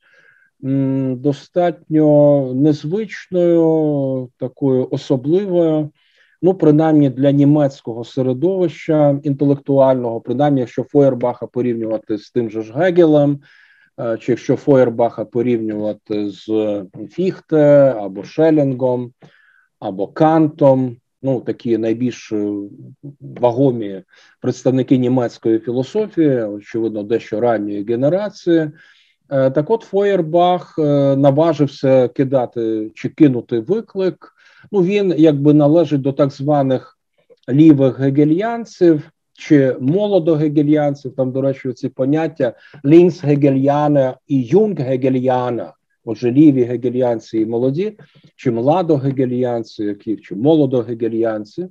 достатньо незвичною, такою особливою, ну, принаймні для німецького середовища інтелектуального, принаймні, якщо Фойербаха порівнювати з тим же ж Гегелем, чи якщо Фойербаха порівнювати з Фіхте, або Шелінгом, або Кантом, ну, такі найбільш вагомі представники німецької філософії, очевидно, дещо ранньої генерації. Так от Фойербах наважився кидати чи кинути виклик. Ну, він якби належить до так званих лівих гегельянців чи молодогегельянців. Там, до речі, ці поняття лінксгегельяна і юнггегельяна. Отже, ліві гегельянці і молоді, чи младогегельянці, чи молодогегельянці.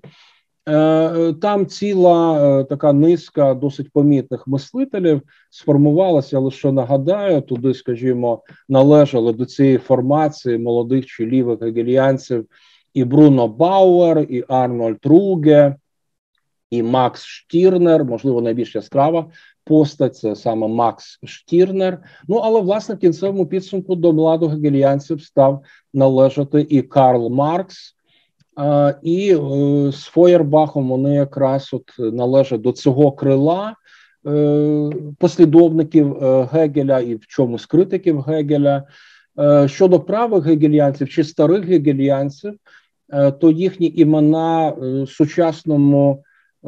Там ціла така низка досить помітних мислителів сформувалася, лише нагадаю, туди, скажімо, належали до цієї формації молодих чи лівих гегельянців і Бруно Бауер, і Арнольд Руге, і Макс Штірнер, можливо, найбільш яскрава постать, це саме Макс Штірнер. Ну, але, власне, в кінцевому підсумку до младогегельянців став належати і Карл Маркс, і з Фойербахом вони якраз от належать до цього крила послідовників Гегеля і в чомусь критиків Гегеля. Щодо правих гегельянців чи старих гегельянців, то їхні імена сучасному,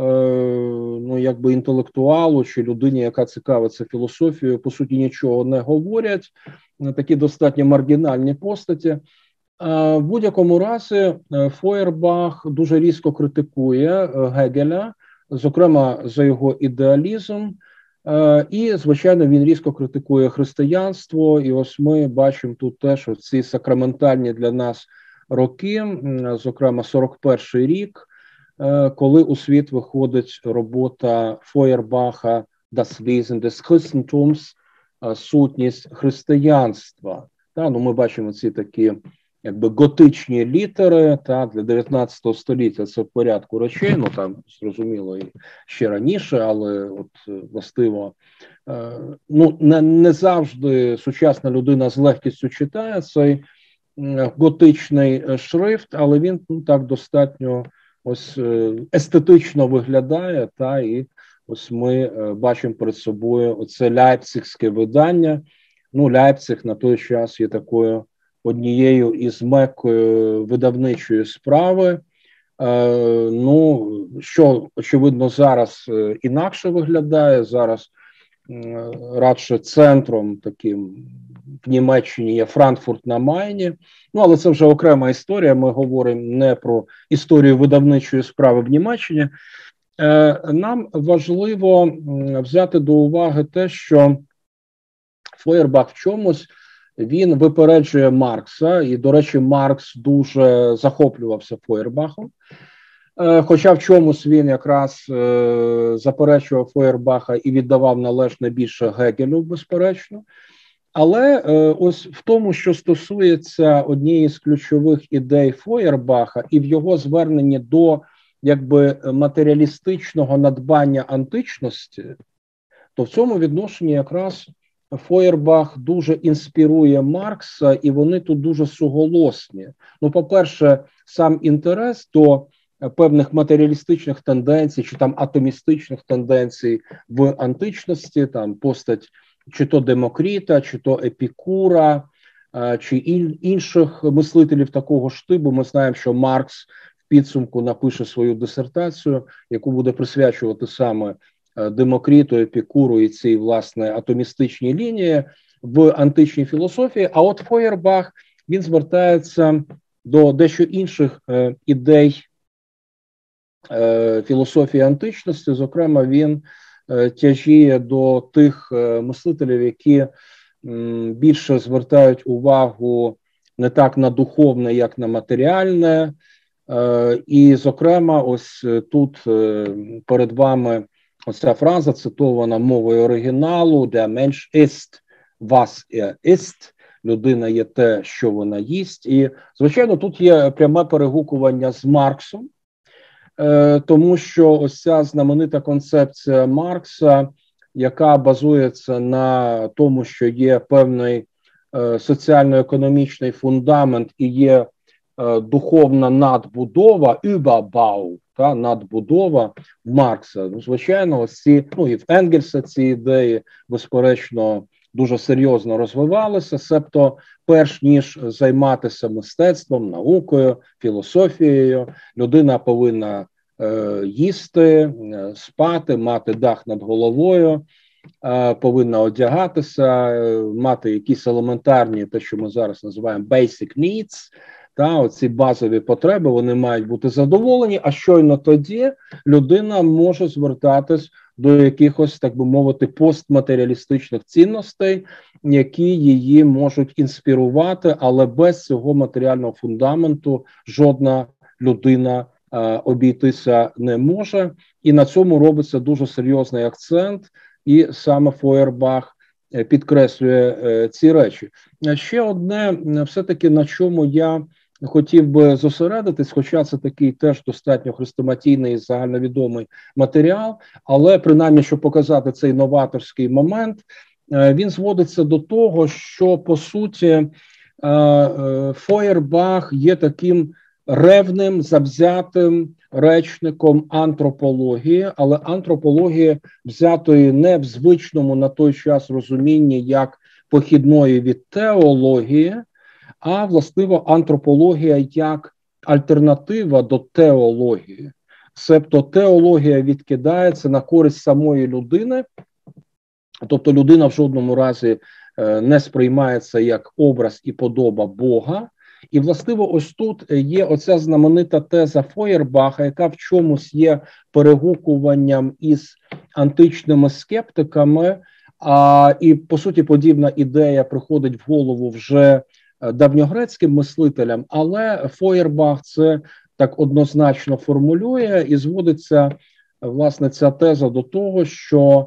ну, якби інтелектуалу чи людині, яка цікавиться філософією, по суті, нічого не говорять. Такі достатньо маргінальні постаті. В будь-якому разі Фойербах дуже різко критикує Гегеля, зокрема за його ідеалізм, і, звичайно, він різко критикує християнство, і ось ми бачимо тут теж ці сакраментальні для нас роки, зокрема 41-й рік, коли у світ виходить робота Фойербаха «Das Wesen des Christentums», сутність християнства. Ну, ми бачимо ці такі якби готичні літери, для 19 століття це в порядку речей, ну там зрозуміло і ще раніше, але от властиво, ну не завжди сучасна людина з легкістю читає цей готичний шрифт, але він так достатньо ось естетично виглядає, і ось ми бачимо перед собою оце ляйпцигське видання. Ну, Ляйпциг на той час є такою однією із меккою видавничої справи, ну, що, очевидно, зараз інакше виглядає, зараз радше центром таким в Німеччині є Франкфурт на Майні, ну, але це вже окрема історія, ми говоримо не про історію видавничої справи в Німеччині. Нам важливо взяти до уваги те, що Фойербах в чомусь він випереджує Маркса, і, до речі, Маркс дуже захоплювався Фойербахом, хоча в чомусь він якраз заперечував Фойербаха і віддавав належне більше Гегелю, безперечно. Але ось в тому, що стосується однієї з ключових ідей Фойербаха і в його зверненні до якби матеріалістичного надбання античності, то в цьому відношенні якраз Фойербах дуже інспірує Маркса, і вони тут дуже суголосні. Ну, по-перше, сам інтерес до певних матеріалістичних тенденцій, чи там атомістичних тенденцій в античності, там постать чи то Демокріта, чи то Епікура, чи інших мислителів такого ж типу. Ми знаємо, що Маркс в підсумку напише свою дисертацію, яку буде присвячувати саме Демокриту, Епікуру і цій, власне, атомістичній лінії в античній філософії. А от Фойербах, він звертається до дещо інших ідей філософії античності. Зокрема, він тяжіє до тих мислителів, які більше звертають увагу не так на духовне, як на матеріальне. І, зокрема, ось тут перед вами оця фраза, цитована мовою оригіналу: «Der Mensch ist, was er ist». Людина є те, що вона їсть. І, звичайно, тут є пряме перегукування з Марксом, тому що ось ця знаменита концепція Маркса, яка базується на тому, що є певний соціально-економічний фундамент і є духовна надбудова, Überbau, та надбудова в Маркса. Ну, звичайно, ось ці, і в Енгельса ці ідеї, безперечно, дуже серйозно розвивалися, себто перш ніж займатися мистецтвом, наукою, філософією, людина повинна їсти, спати, мати дах над головою, повинна одягатися, мати якісь елементарні, те, що ми зараз називаємо basic needs, оці базові потреби, вони мають бути задоволені, а щойно тоді людина може звертатись до якихось, так би мовити, постматеріалістичних цінностей, які її можуть інспірувати, але без цього матеріального фундаменту жодна людина обійтися не може. І на цьому робиться дуже серйозний акцент, і саме Фойербах підкреслює ці речі. Ще одне, все-таки, на чому я хотів би зосередитись, хоча це такий теж достатньо хрестоматійний і загальновідомий матеріал, але принаймні, щоб показати цей новаторський момент, він зводиться до того, що, по суті, Фойербах є таким ревним, завзятим речником антропології, але антропології взятої не в звичному на той час розумінні як похідної від теології, а, властиво, антропологія як альтернатива до теології. Себто теологія відкидається на користь самої людини, тобто людина в жодному разі не сприймається як образ і подоба Бога. І, властиво, ось тут є оця знаменита теза Фойербаха, яка в чомусь є перегукуванням із античними скептиками, і, по суті, подібна ідея приходить в голову вже давньогрецьким мислителям, але Фойербах це так однозначно формулює і зводиться, власне, ця теза до того, що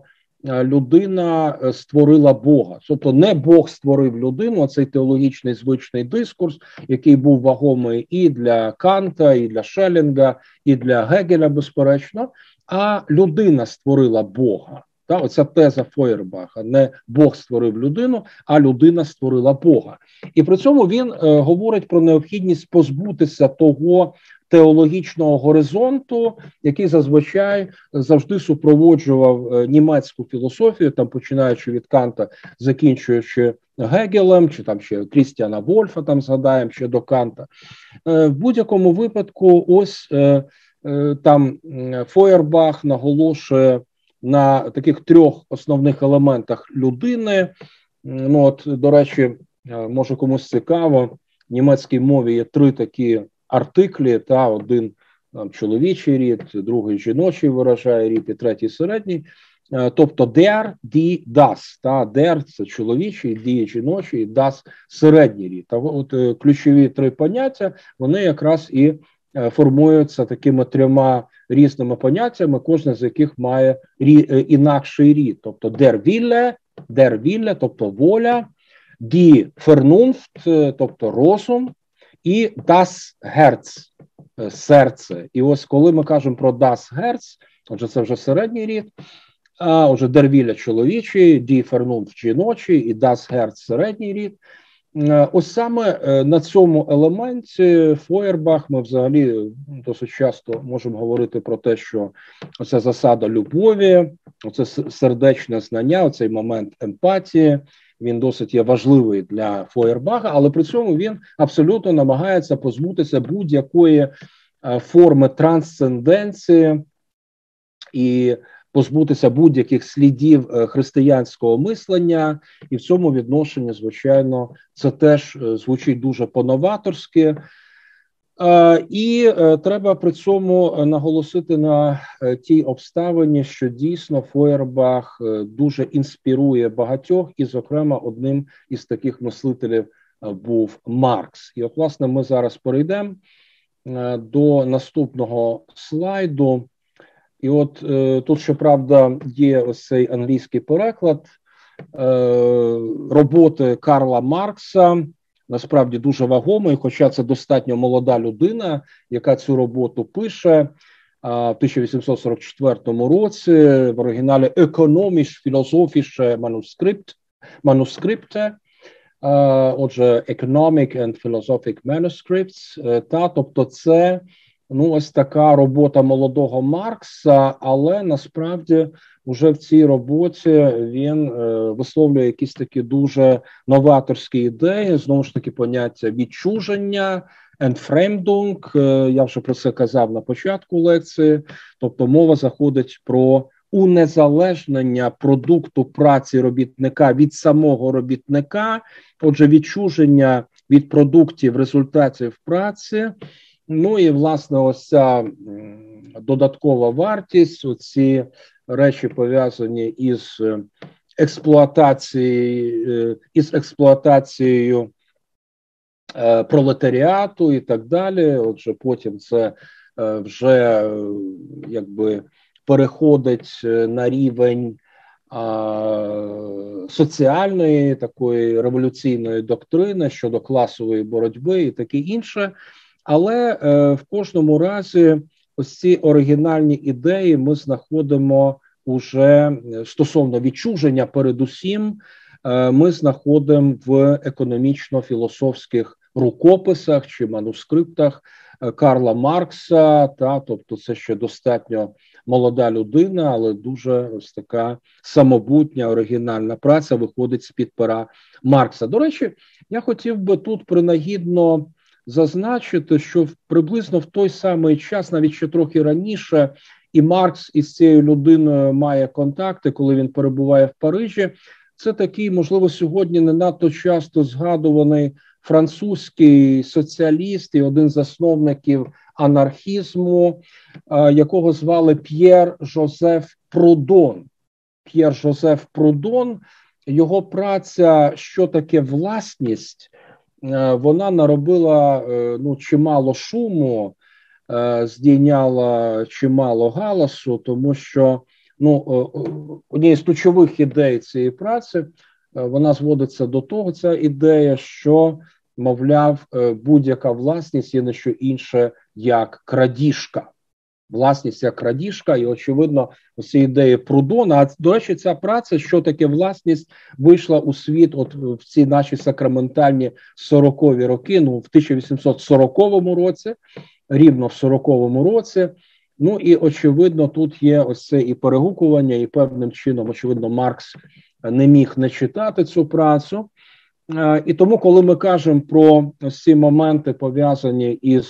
людина створила Бога. Тобто не Бог створив людину, а цей теологічний звичний дискурс, який був вагомий і для Канта, і для Шеллінга, і для Гегеля, безперечно, а людина створила Бога. Оця теза Фойербаха: не Бог створив людину, а людина створила Бога. І при цьому він говорить про необхідність позбутися того теологічного горизонту, який зазвичай завжди супроводжував німецьку філософію, там починаючи від Канта, закінчуючи Гегелем, чи там ще Крістіана Вольфа, там згадаємо ще до Канта. В будь-якому випадку ось там Фойербах наголошує на таких трьох основних елементах людини. До речі, може комусь цікаво, в німецькій мові є три такі артиклі, один чоловічий рід, другий жіночий виражає рід і третій середній. Тобто der, die, das. Der – це чоловічий, die – жіночий, das – середній рід. От ключові три поняття, вони якраз і формуються такими трьома різними поняттями, кожне з яких має інакший рід. Тобто der Wille, тобто воля, die Vernunft, тобто розум, і das Herz, серце. І ось коли ми кажемо про das Herz, отже, це вже середній рід, отже, der Wille чоловічий, die Vernunft жіночий і das Herz середній рід. Ось саме на цьому елементі Фойербах, ми взагалі досить часто можемо говорити про те, що оця засада любові, оце сердечне знання, оцей момент емпатії, він досить є важливий для Фойербаха, але при цьому він абсолютно намагається позбутися будь-якої форми трансценденції і позбутися будь-яких слідів християнського мислення, і в цьому відношенні, звичайно, це теж звучить дуже по-новаторськи. І треба при цьому наголосити на тій обставині, що дійсно Фойербах дуже інспірує багатьох, і, зокрема, одним із таких мислителів був Маркс. І, от, власне, ми зараз перейдемо до наступного слайду. І от тут, щоправда, є ось цей англійський переклад роботи Карла Маркса, насправді дуже вагомий, хоча це достатньо молода людина, яка цю роботу пише в 1844 році, в оригіналі «Економіш-філософіше манускрипте», отже, «Economic and Philosophic Manuscripts», тобто це ось така робота молодого Маркса, але насправді вже в цій роботі він висловлює якісь такі дуже новаторські ідеї, знову ж таки поняття відчуження, «Entfremdung», я вже про це казав на початку лекції, тобто мова заходить про унезалежнення продукту праці робітника від самого робітника, отже, відчуження від продуктів результатів праці. Ну і, власне, ось ця додаткова вартість, оці речі пов'язані із експлуатацією пролетаріату і так далі. Отже, потім це вже якби переходить на рівень соціальної такої революційної доктрини щодо класової боротьби і таке інше. Але в кожному разі ось ці оригінальні ідеї ми знаходимо уже стосовно відчуження, передусім, ми знаходимо в економічно-філософських рукописах чи манускриптах Карла Маркса, тобто це ще достатньо молода людина, але дуже ось така самобутня оригінальна праця виходить з-під пера Маркса. До речі, я хотів би тут принагідно зазначити, що приблизно в той самий час, навіть ще трохи раніше, і Маркс із цією людиною має контакти, коли він перебуває в Парижі. Це такий, можливо, сьогодні не надто часто згадуваний французький соціаліст і один з засновників анархізму, якого звали П'єр Жозеф Прудон. П'єр Жозеф Прудон, його праця «Що таке власність?» вона наробила чимало шуму, здійняла чимало галасу, тому що однією з ключових ідей цієї праці вона зводиться до того, ця ідея, що, мовляв, будь-яка власність є не що інше, як крадіжка. Власність як крадіжка, і, очевидно, ці ідеї Прудона. А, до речі, ця праця, що таке власність, вийшла у світ от в ці наші сакраментальні 40-ві роки, в 1840 році, рівно в 40-му році. Ну і, очевидно, тут є ось це і перегукування, і певним чином, очевидно, Маркс не міг не читати цю працю. І тому, коли ми кажемо про ось ці моменти, пов'язані із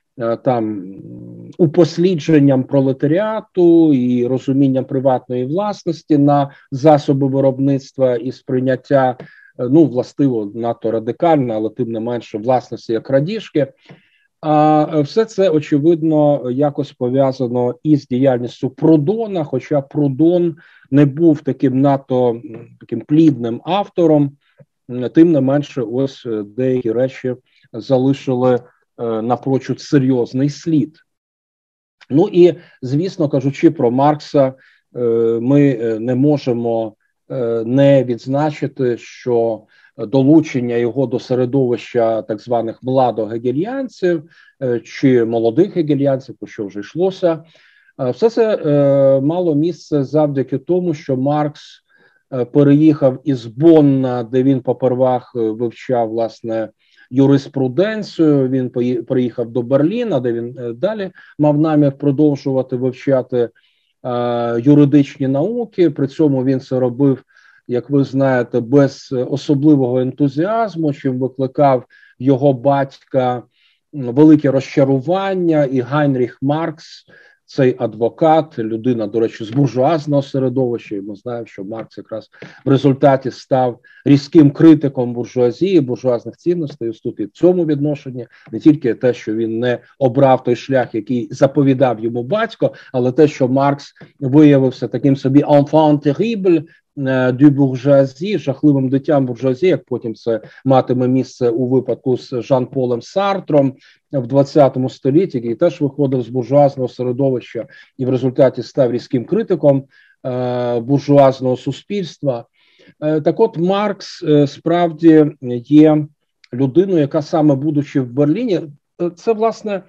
упослідженням пролетаріату і розумінням приватної власності на засоби виробництва і сприйняття, властиво, надто радикальне, але тим не менше власності як крадіжки, все це, очевидно, якось пов'язано із діяльністю Прудона, хоча Прудон не був таким надто таким плідним автором, тим не менше ось деякі речі залишили напрочуд серйозний слід. Ну і, звісно, кажучи про Маркса, ми не можемо не відзначити, що долучення його до середовища так званих младогегельянців чи молодих гегельянців, про що вже йшлося, все це мало місце завдяки тому, що Маркс переїхав із Бонна, де він попервах вивчав, власне, юриспруденцію, він приїхав до Берліна, де він далі мав намір продовжувати вивчати юридичні науки. При цьому він це робив, як ви знаєте, без особливого ентузіазму, чим викликав його батька велике розчарування, і Гайнріх Маркс, цей адвокат, людина, до речі, з буржуазного середовища, і ми знаємо, що Маркс якраз в результаті став різким критиком буржуазії, буржуазних цінностей. Ось тут і в цьому відношенні не тільки те, що він не обрав той шлях, який заповідав йому батько, але те, що Маркс виявився таким собі enfant terrible du bourgeoisie, жахливим дитям буржуазії, як потім це матиме місце у випадку з Жан-Полем Сартром в 20 столітті, який теж виходив з буржуазного середовища і в результаті став різким критиком буржуазного суспільства. Так от Маркс справді є людиною, яка саме будучи в Берліні, це власне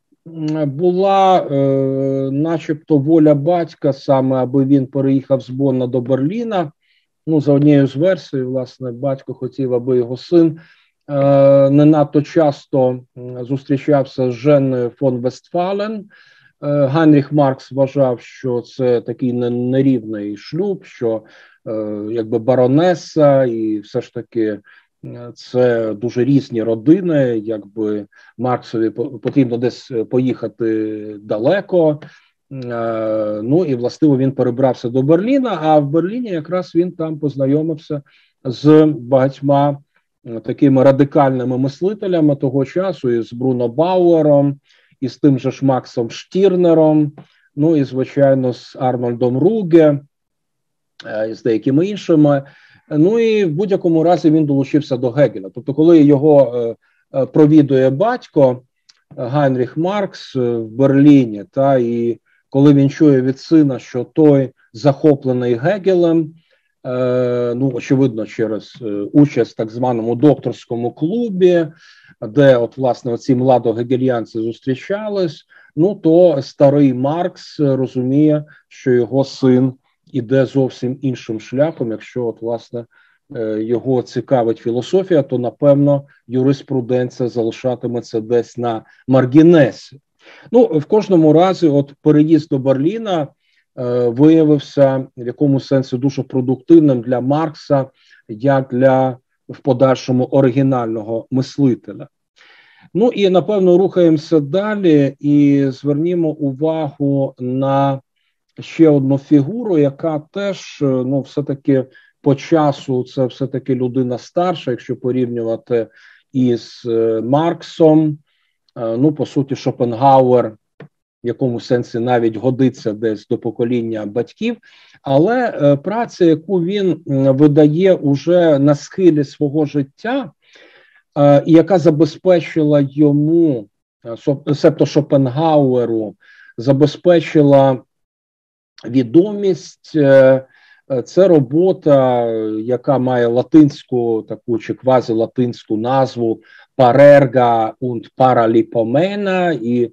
була начебто воля батька саме, аби він переїхав з Бонна до Берліна. Ну, за однією з версій, власне, батько хотів, аби його син не надто часто зустрічався з Женною фон Вестфален. Гайнріх Маркс вважав, що це такий нерівний шлюб, що якби баронеса і все ж таки це дуже різні родини, якби Марксові потрібно десь поїхати далеко. Ну і властиво він перебрався до Берліна, а в Берліні якраз він там познайомився з багатьма такими радикальними мислителями того часу, і з Бруно Бауером, і з тим же ж Максом Штірнером, ну і, звичайно, з Арнольдом Руге, і з деякими іншими. Ну і в будь-якому разі він долучився до Гегеля. Тобто, коли його провідує батько Гайнріх Маркс в Берліні, і коли він чує від сина, що той захоплений Гегелем, ну, очевидно, через участь в так званому докторському клубі, де, от, власне, оці младогегельянці зустрічались, ну, то старий Маркс розуміє, що його син іде зовсім іншим шляхом. Якщо, от, власне, його цікавить філософія, то, напевно, юриспруденція залишатиметься десь на маргінесі. Ну, в кожному разі, от, переїзд до Берліна виявився в якомусь сенсі дуже продуктивним для Маркса, як для, в подальшому, оригінального мислителя. Ну і, напевно, рухаємося далі і звернімо увагу на ще одну фігуру, яка теж, ну, все-таки по часу, це все-таки людина старша, якщо порівнювати із Марксом. Ну, по суті, Шопенгауер в якому сенсі навіть годиться десь до покоління батьків, але праця, яку він видає уже на схилі свого життя, і яка забезпечила йому, себто Шопенгауеру, забезпечила відомість, це робота, яка має латинську таку чи квазилатинську назву «Parerga und Paralipomena», і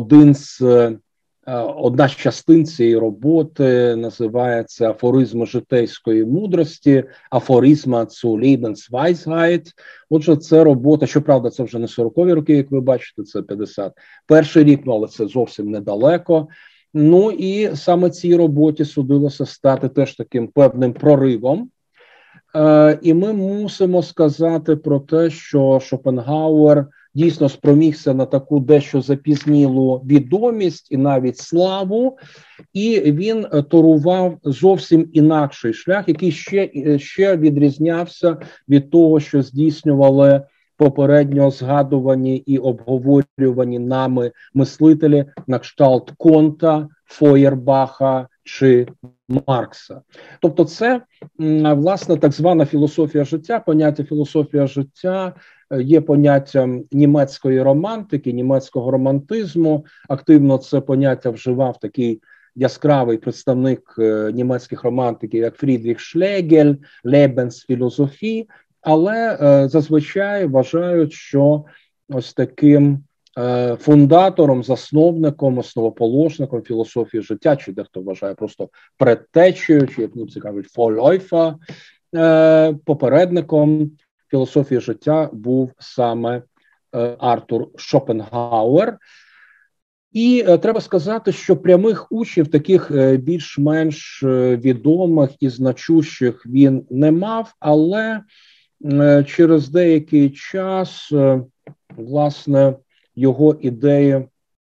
одна з частин цієї роботи називається «Афоризми житейської мудрості», «Афоризма zu Lebensweisheit». Отже, це робота, щоправда, це вже не 40-ві роки, як ви бачите, це 51-й рік, але це зовсім недалеко. Ну і саме цій роботі судилося стати теж таким певним проривом. І ми мусимо сказати про те, що Шопенгауер дійсно спромігся на таку дещо запізнілу відомість і навіть славу, і він торував зовсім інакший шлях, який ще відрізнявся від того, що здійснювали попередньо згадувані і обговорювані нами мислителі на кшталт Конта, Фойербаха чи Маркса. Тобто це, власне, так звана філософія життя. Поняття філософія життя є поняттям німецької романтики, німецького романтизму. Активно це поняття вживав такий яскравий представник німецьких романтиків, як Фрідріх Шлегель, Lebensphilosophie, але зазвичай вважають, що ось таким фундатором, засновником, основоположником філософії життя, чи дехто вважає просто предтечею, чи, як німці кажуть, Vorläufer, попередником філософії життя був саме Артур Шопенгауер. І треба сказати, що прямих учнів, таких більш-менш відомих і значущих, він не мав, але через деякий час, власне, його ідеї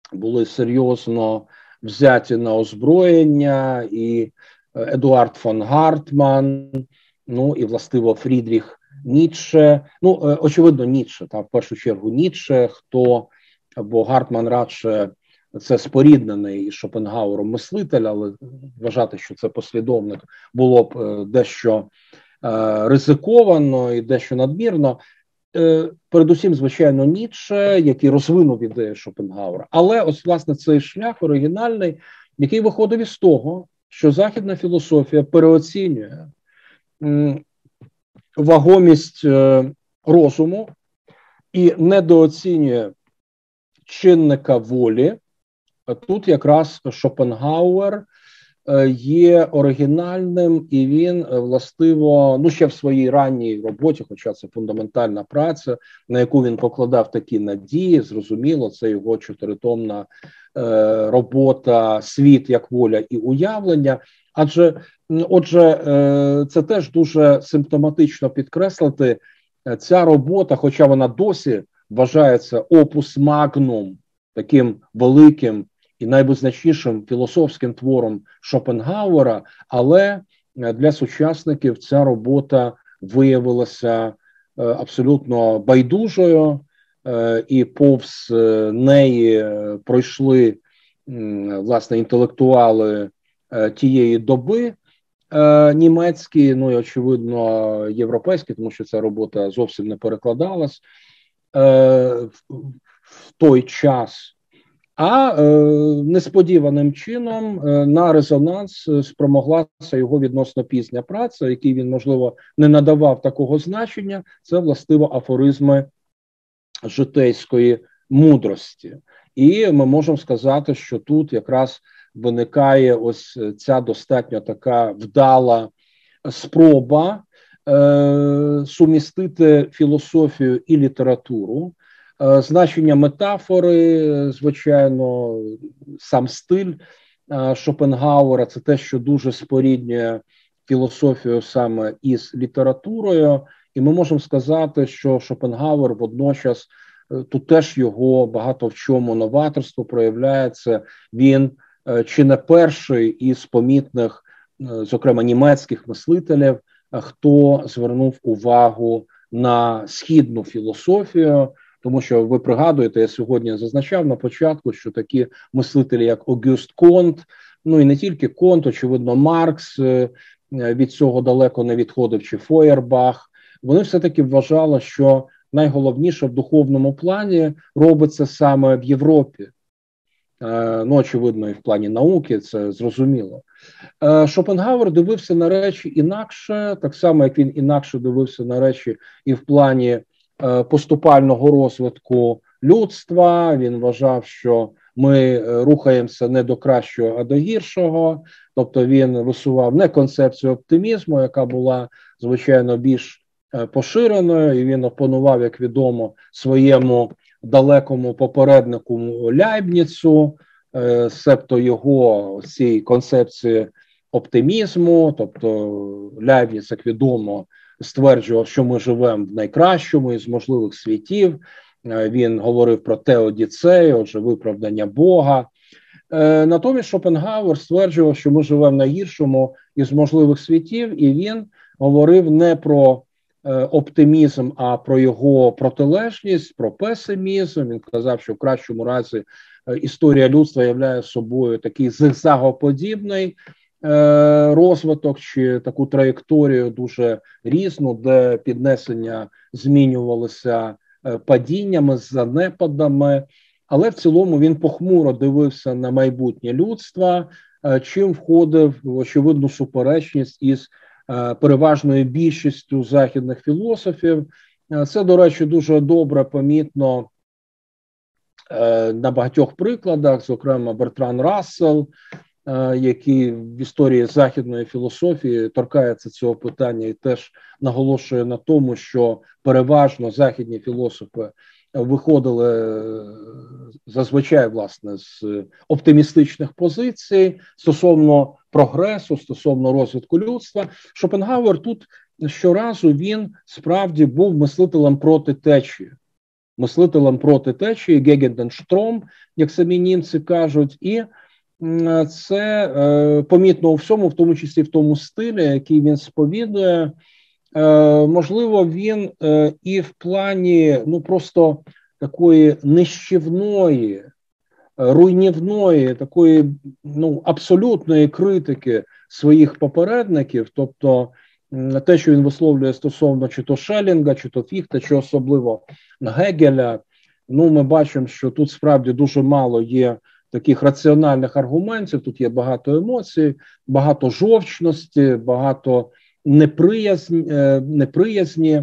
були серйозно взяті на озброєння, і Едуард фон Гартман, ну і властиво Фрідріх Ніцше, ну, очевидно, Ніцше, та в першу чергу Ніцше, бо Гартман радше це споріднений із Шопенгауером мислитель, але вважати, що це послідовник, було б дещо ризиковано і дещо надмірно. Передусім, звичайно, Ніцше, який розвинув ідею Шопенгауера. Але ось, власне, цей шлях оригінальний, який виходив із того, що західна філософія переоцінює вагомість розуму і недооцінює чинника волі. Тут якраз Шопенгауер є оригінальним, і він властиво, ну ще в своїй ранній роботі, хоча це фундаментальна праця, на яку він покладав такі надії, зрозуміло, це його 4-томна робота «Світ як воля і уявлення». Отже, це теж дуже симптоматично підкреслити, ця робота, хоча вона досі вважається опус магнум, таким великим і найвизначнішим філософським твором Шопенгауера, але для сучасників ця робота виявилася абсолютно байдужою, і повз неї пройшли, власне, інтелектуали тієї доби німецькі, ну і, очевидно, європейські, тому що ця робота зовсім не перекладалась в той час. А несподіваним чином на резонанс спромоглася його відносно пізня праця, якій він, можливо, не надавав такого значення. Це, властиво, афоризми житейської мудрості. І ми можемо сказати, що тут якраз виникає ось ця достатньо така вдала спроба сумістити філософію і літературу. Значення метафори, звичайно, сам стиль Шопенгауера – це те, що дуже споріднює філософію саме із літературою. І ми можемо сказати, що Шопенгауер водночас, тут теж його багато в чому новаторство проявляється. Він чи не перший із помітних, зокрема німецьких мислителів, хто звернув увагу на східну філософію. Тому що, ви пригадуєте, я сьогодні зазначав на початку, що такі мислителі, як Огюст Конт, ну і не тільки Конт, очевидно, Маркс від цього далеко не відходив, чи Фойербах, вони все-таки вважали, що найголовніше в духовному плані робиться саме в Європі. Ну, очевидно, і в плані науки, це зрозуміло. Шопенгауер дивився на речі інакше, так само, як він інакше дивився на речі і в плані поступального розвитку людства. Він вважав, що ми рухаємося не до кращого, а до гіршого. Тобто він висував не концепцію оптимізму, яка була, звичайно, більш поширеною, і він опонував, як відомо, своєму далекому попереднику Ляйбніцу, себто його цієї концепції оптимізму. Тобто Ляйбніц, як відомо, стверджував, що ми живемо в найкращому із можливих світів. Він говорив про теодіцею, отже, виправдання Бога. Натомість Шопенгауер стверджував, що ми живемо в найгіршому із можливих світів, і він говорив не про оптимізм, а про його протилежність, про песимізм. Він казав, що в кращому разі історія людства являє собою такий зигзагоподібний розвиток чи таку траєкторію дуже різну, де піднесення змінювалися падіннями, занепадами, але в цілому він похмуро дивився на майбутнє людства, чим входив в очевидну суперечність із переважною більшістю західних філософів. Це, до речі, дуже добре помітно на багатьох прикладах, зокрема Бертран Рассел, який в історії західної філософії торкається цього питання і теж наголошує на тому, що переважно західні філософи виходили зазвичай, власне, з оптимістичних позицій стосовно прогресу, стосовно розвитку людства. Шопенгауер тут щоразу він справді був мислителем проти течії. мислителем проти течії, gegen den Strom, як самі німці кажуть, і це помітно у всьому, в тому числі в тому стилі, який він сповідує. Можливо, він і в плані просто такої нищівної, руйнівної, такої абсолютної критики своїх попередників, тобто те, що він висловлює стосовно чи то Шеллінга, чи то Фіхта, чи особливо Гегеля, ми бачимо, що тут справді дуже мало є таких раціональних аргументів, тут є багато емоцій, багато жовчності, багато неприязні,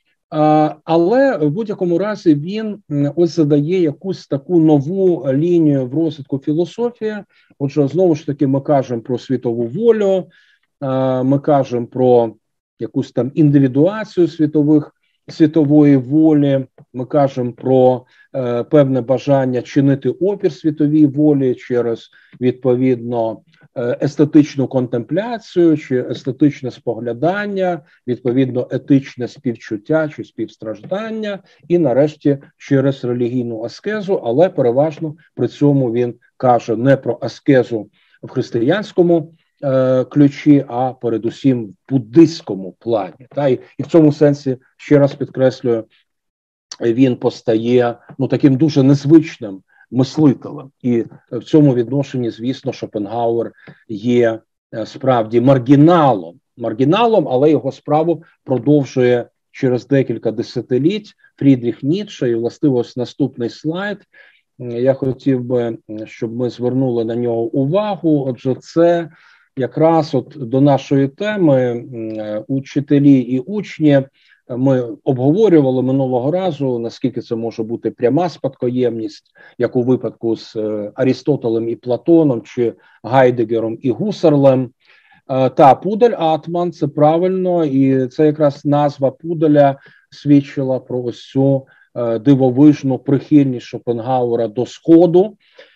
але в будь-якому разі він ось задає якусь таку нову лінію в розвитку філософії. Отже, знову ж таки, ми кажемо про світову волю, ми кажемо про якусь там індивідуацію світової волі, ми кажемо про певне бажання чинити опір світовій волі через, відповідно, естетичну контемпляцію чи естетичне споглядання, відповідно, етичне співчуття чи співстраждання, і нарешті через релігійну аскезу, але переважно при цьому він каже не про аскезу в християнському ключі, а передусім в буддистському плані. І в цьому сенсі, ще раз підкреслюю, він постає таким дуже незвичним мислителем. І в цьому відношенні, звісно, Шопенгауер є справді маргіналом, але його справу продовжує через декілька десятиліть Фрідріх Ніцше. І, властиво, ось наступний слайд. Я хотів би, щоб ми звернули на нього увагу. Отже, це якраз до нашої теми учителі і учні. Ми обговорювали минулого разу, наскільки це може бути пряма спадкоємність, як у випадку з Арістотелем і Платоном, чи Гайдегером і Гусарлем. Та Пудель Атман, це правильно, і це якраз назва Пуделя свідчила про ось цю дивовижну прихильність Шопенгауера до Сходу.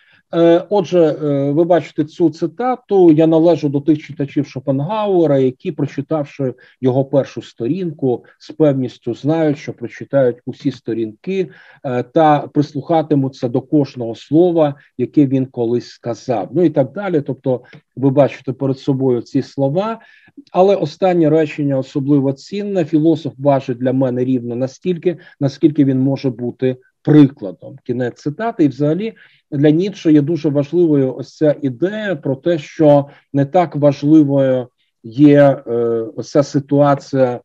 Отже, ви бачите цю цитату. Я належу до тих читачів Шопенгауера, які, прочитавши його першу сторінку, з певністю знають, що прочитають усі сторінки та прислухатимуться до кожного слова, яке він колись сказав. І так далі. Тобто, ви бачите перед собою ці слова. Але останнє речення особливо цінне. Філософ важить для мене рівно настільки, наскільки він може бути прикладом. Кінець цитати. І взагалі для Ніцше є дуже важливою ось ця ідея про те, що не так важливою є ось ця ситуація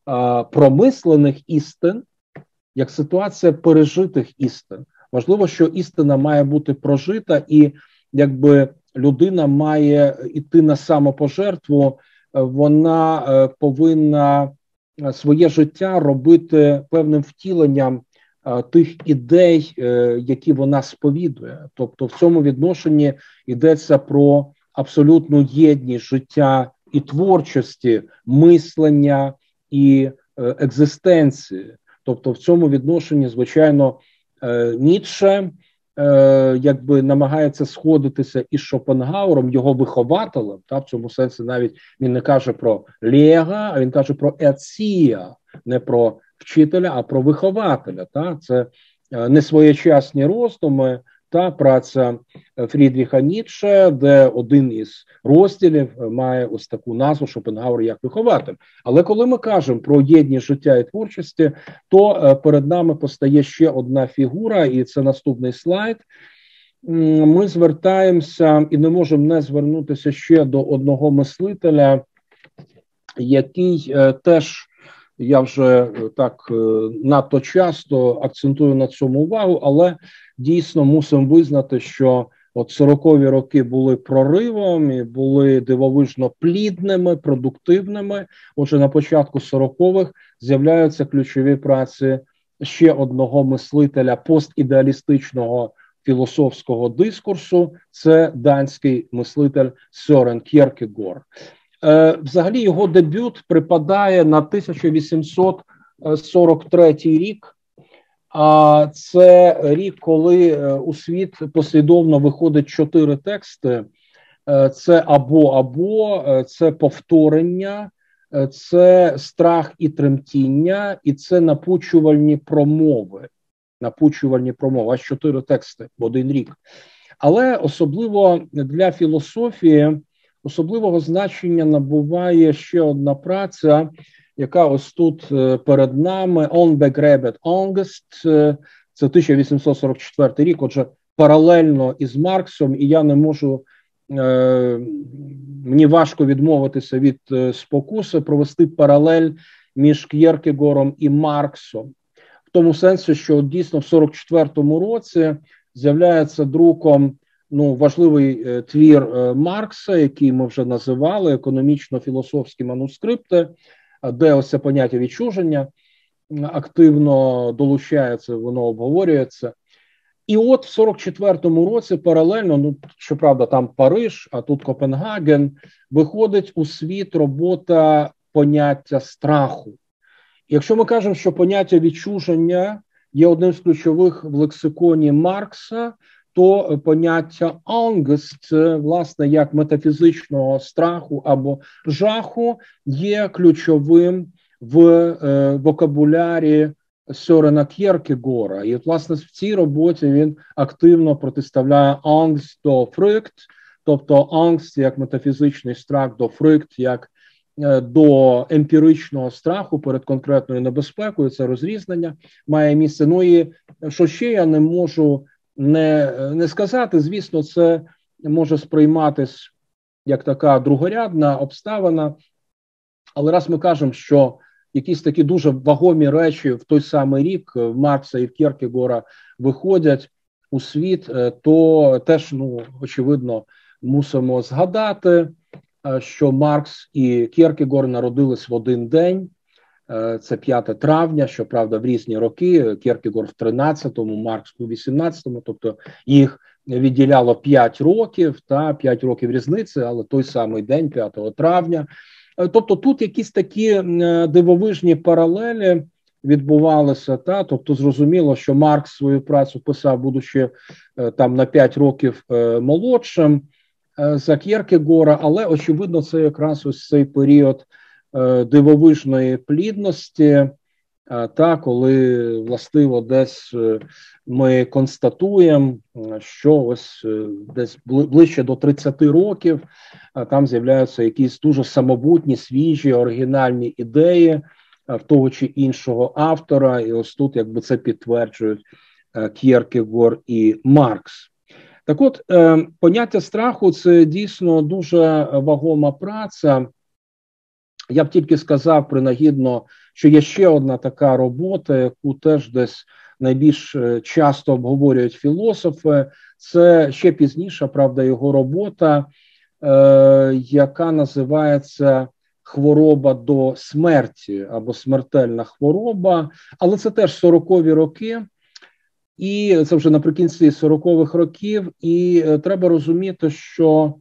промислених істин, як ситуація пережитих істин. Важливо, що істина має бути прожита, і якби людина має йти на самопожертву, вона повинна своє життя робити певним втіленням тих ідей, які вона сповідує. Тобто в цьому відношенні йдеться про абсолютну єдність життя і творчості, мислення і екзистенції. Тобто в цьому відношенні, звичайно, Ніцше якби намагається сходитися із Шопенгауером, його вихователем, в цьому сенсі навіть він не каже про Лега, а він каже про Еція, не про вчителя, а про вихователя. Це несвоєчасні роздуми та праця Фрідріха Ніцше, де один із розділів має ось таку назву Шопенгауер як вихователь. Але коли ми кажемо про єдність життя і творчості, то перед нами постає ще одна фігура, і це наступний слайд. Ми звертаємося і не можемо не звернутися ще до одного мислителя, який теж, я вже так надто часто акцентую на цьому увагу, але дійсно мусимо визнати, що от 40-ві роки були проривом і були дивовижно плідними, продуктивними. Отже, на початку 40-х з'являються ключові праці ще одного мислителя постідеалістичного філософського дискурсу. Це данський мислитель Сьорен К'єркегор. Взагалі його дебют припадає на 1843 рік. А це рік, коли у світ послідовно виходить 4 тексти. Це або, це повторення, це страх і тремтіння, і це напучувальні промови. напучувальні промови, аж 4 тексти в один рік. Але особливо для філософії особливого значення набуває ще одна праця, яка ось тут перед нами, «Onbegrepen Angst», це 1844 рік, отже, паралельно із Марксом, і я не можу, мені важко відмовитися від спокуси провести паралель між К'єркегором і Марксом. В тому сенсі, що дійсно в 44-му році з'являється друком важливий твір Маркса, який ми вже називали «Економічно-філософські манускрипти», де ось це поняття відчуження активно долучається, воно обговорюється. І от в 44-му році паралельно, щоправда, там Париж, а тут Копенгаген, виходить у світ робота поняття страху. Якщо ми кажемо, що поняття відчуження є одним з ключових в лексиконі Маркса, то поняття «Angst», власне, як метафізичного страху або жаху, є ключовим в вокабулярі Сьорена К'єркегора. І, власне, в цій роботі він активно протиставляє «Angst» до «Frygt», тобто «Angst» як метафізичний страх до «Frygt» як до емпіричного страху перед конкретною небезпекою. Це розрізнення має місце. Ну і що ще я не можу не сказати, звісно, це може сприйматись як така другорядна обставина, але раз ми кажемо, що якісь такі дуже вагомі речі в той самий рік в Маркса і в К'єркегора виходять у світ, то теж, очевидно, мусимо згадати, що Маркс і К'єркегор народились в один день. Це 5 травня, щоправда, в різні роки. К'єркегор в 13-му, Маркс у 18-му, тобто їх відділяло 5 років, 5 років різниці, але той самий день, 5 травня. Тобто тут якісь такі дивовижні паралелі відбувалися, тобто зрозуміло, що Маркс свою працю писав, будучи там на 5 років молодшим за К'єркегора, але, очевидно, це якраз ось цей період дивовижної плідності, коли, властиво, десь ми констатуємо, що ось десь ближче до 30 років там з'являються якісь дуже самобутні, свіжі, оригінальні ідеї в того чи іншого автора, і ось тут якби це підтверджують К'єркегор і Маркс. Так от, поняття страху – це дійсно дуже вагома праця. Я б тільки сказав принагідно, що є ще одна така робота, яку теж десь найбільш часто обговорюють філософи. Це ще пізніша, правда, його робота, яка називається «Хвороба до смерті» або «Смертельна хвороба». Але це теж 40-ві роки, і це вже наприкінці 40-х років. І треба розуміти, що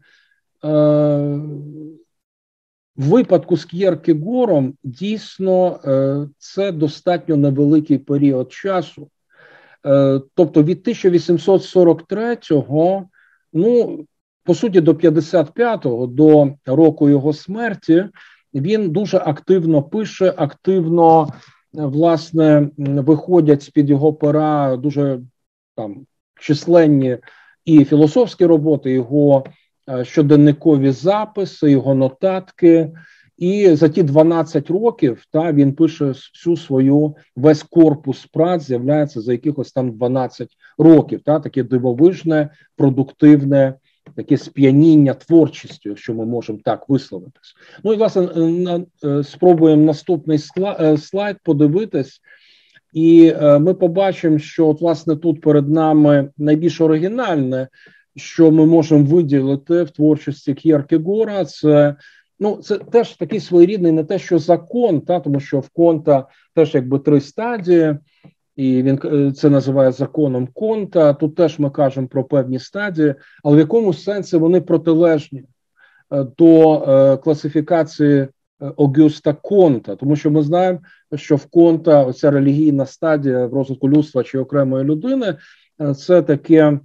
в випадку з К'єркегором дійсно це достатньо невеликий період часу. Тобто від 1843-го, по суті, до 55-го, до року його смерті, він дуже активно пише, активно, власне, виходять з-під його пера дуже численні і філософські роботи, його щоденникові записи, його нотатки. І за ті 12 років він пише всю свою, весь корпус праць з'являється за якихось там 12 років. Таке дивовижне, продуктивне, таке сп'яніння творчістю, якщо ми можемо так висловитись. Ну і, власне, спробуємо наступний слайд подивитись. І ми побачимо, що, от, власне, тут перед нами найбільш оригінальне, що ми можемо виділити в творчості К'єркегора, це теж такий своєрідний не те, що закон, тому що в Конта теж якби 3 стадії, і він це називає законом Конта. Тут теж ми кажемо про певні стадії, але в якомусь сенсі вони протилежні до класифікації Огюста Конта, тому що ми знаємо, що в Конта оця релігійна стадія в розвитку людства чи окремої людини – це таке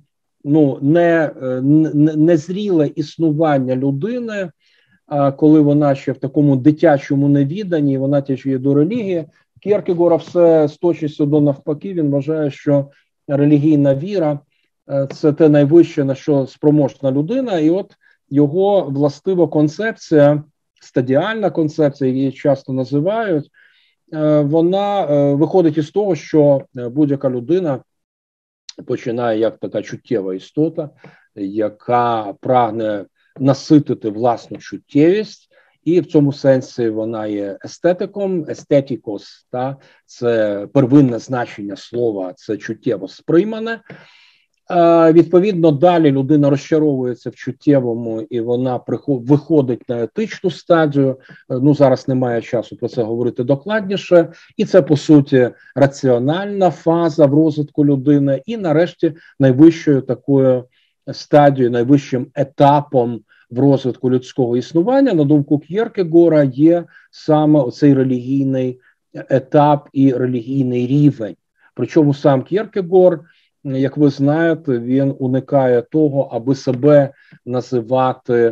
незріле існування людини, коли вона ще в такому дитячому невіданні, вона течіє до релігії, К'єркегора все з точністю до навпаки. Він вважає, що релігійна віра – це те найвище, на що спроможна людина. І от його властива концепція, стадіальна концепція, її часто називають, вона виходить із того, що будь-яка людина починає як така чуттєва істота, яка прагне наситити власну чуттєвість, і в цьому сенсі вона є естетиком, естетікос, це первинне значення слова, це чуттєво сприймане. Відповідно, далі людина розчаровується в чуттєвому, і вона виходить на етичну стадію. Ну, зараз немає часу про це говорити докладніше. І це, по суті, раціональна фаза в розвитку людини. І, нарешті, найвищою такою стадією, найвищим етапом в розвитку людського існування, на думку К'єркегора, є саме оцей релігійний етап і релігійний рівень. Причому сам К'єркегор, як ви знаєте, він уникає того, аби себе називати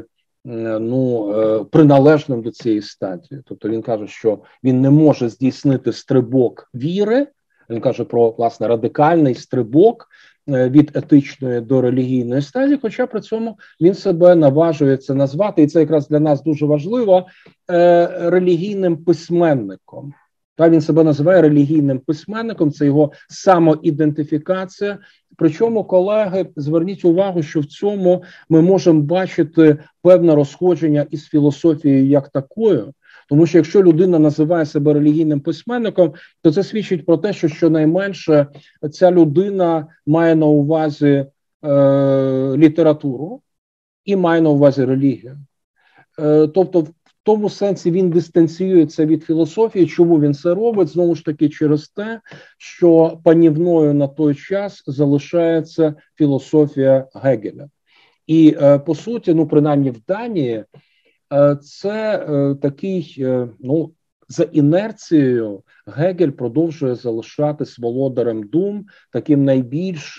приналежним до цієї стадії. Тобто він каже, що він не може здійснити стрибок віри, він каже про, власне, радикальний стрибок від етичної до релігійної стадії, хоча при цьому він себе наважується назвати, і це якраз для нас дуже важливо, релігійним письменником. Та він себе називає релігійним письменником, це його самоідентифікація. Причому, колеги, зверніть увагу, що в цьому ми можемо бачити певне розходження із філософією як такою. Тому що якщо людина називає себе релігійним письменником, то це свідчить про те, що щонайменше ця людина має на увазі літературу і має на увазі релігію. Тобто в тому сенсі він дистанціюється від філософії. Чому він це робить? Знову ж таки через те, що панівною на той час залишається філософія Гегеля. І, по суті, принаймні в Данії, це такий, за інерцією Гегель продовжує залишатись володарем дум, таким найбільш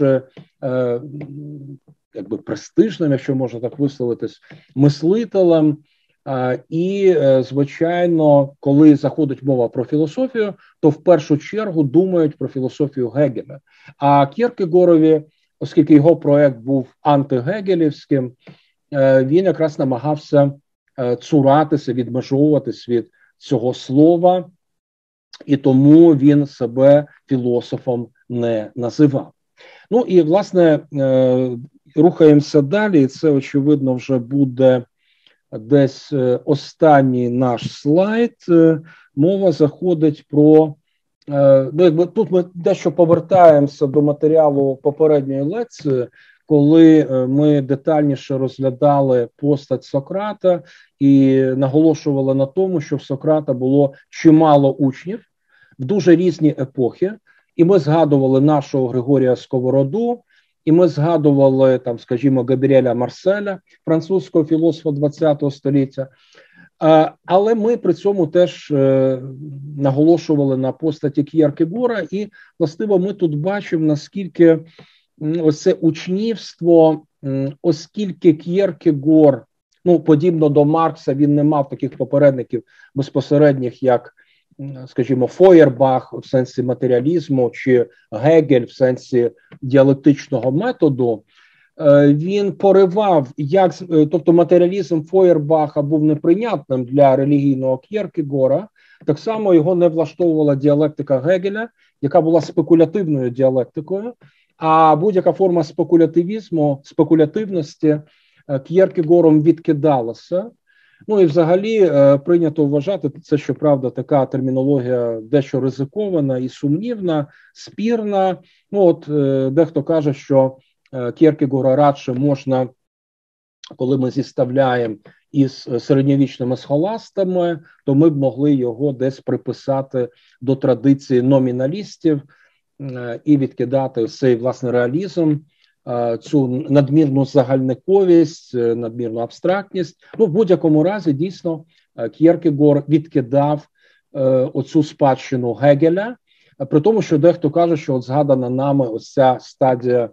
престижним, якщо можна так висловитись, мислителем. І, звичайно, коли заходить мова про філософію, то в першу чергу думають про філософію Гегеля. А К'єркегорові, оскільки його проект був антигегелівським, він якраз намагався цуратися, відмежовуватись від цього слова, і тому він себе філософом не називав. Ну і, власне, рухаємося далі, і це, очевидно, вже буде десь останній наш слайд. Мова заходить про, тут ми дещо повертаємося до матеріалу попередньої лекції, коли ми детальніше розглядали постать Сократа і наголошували на тому, що в Сократа було чимало учнів в дуже різні епохи. І ми згадували нашого Григорія Сковороду, і ми згадували, скажімо, Габріеля Марселя, французького філософа ХХ століття. Але ми при цьому теж наголошували на постаті К'єркегора, і, власне, ми тут бачимо, наскільки ось це учнівство, оскільки К'єркегор, подібно до Маркса, він не мав таких попередників безпосередніх, як, скажімо, Фойербах в сенсі матеріалізму, чи Гегель в сенсі діалектичного методу, він поривав, тобто матеріалізм Фойербаха був неприйнятним для релігійного К'єркегора, так само його не влаштовувала діалектика Гегеля, яка була спекулятивною діалектикою, а будь-яка форма спекулятивності К'єркегором відкидалася. Ну і взагалі прийнято вважати, це, щоправда, така термінологія дещо ризикована і сумнівна, спірна. Дехто каже, що К'єркегора радше можна, коли ми зіставляємо із середньовічними схоластами, то ми б могли його десь приписати до традиції номіналістів і відкидати цей, власне, реалізм, цю надмірну загальниковість, надмірну абстрактність. В будь-якому разі, дійсно, К'єркегор відкидав оцю спадщину Гегеля, при тому, що дехто каже, що згадана нами ось ця стадія,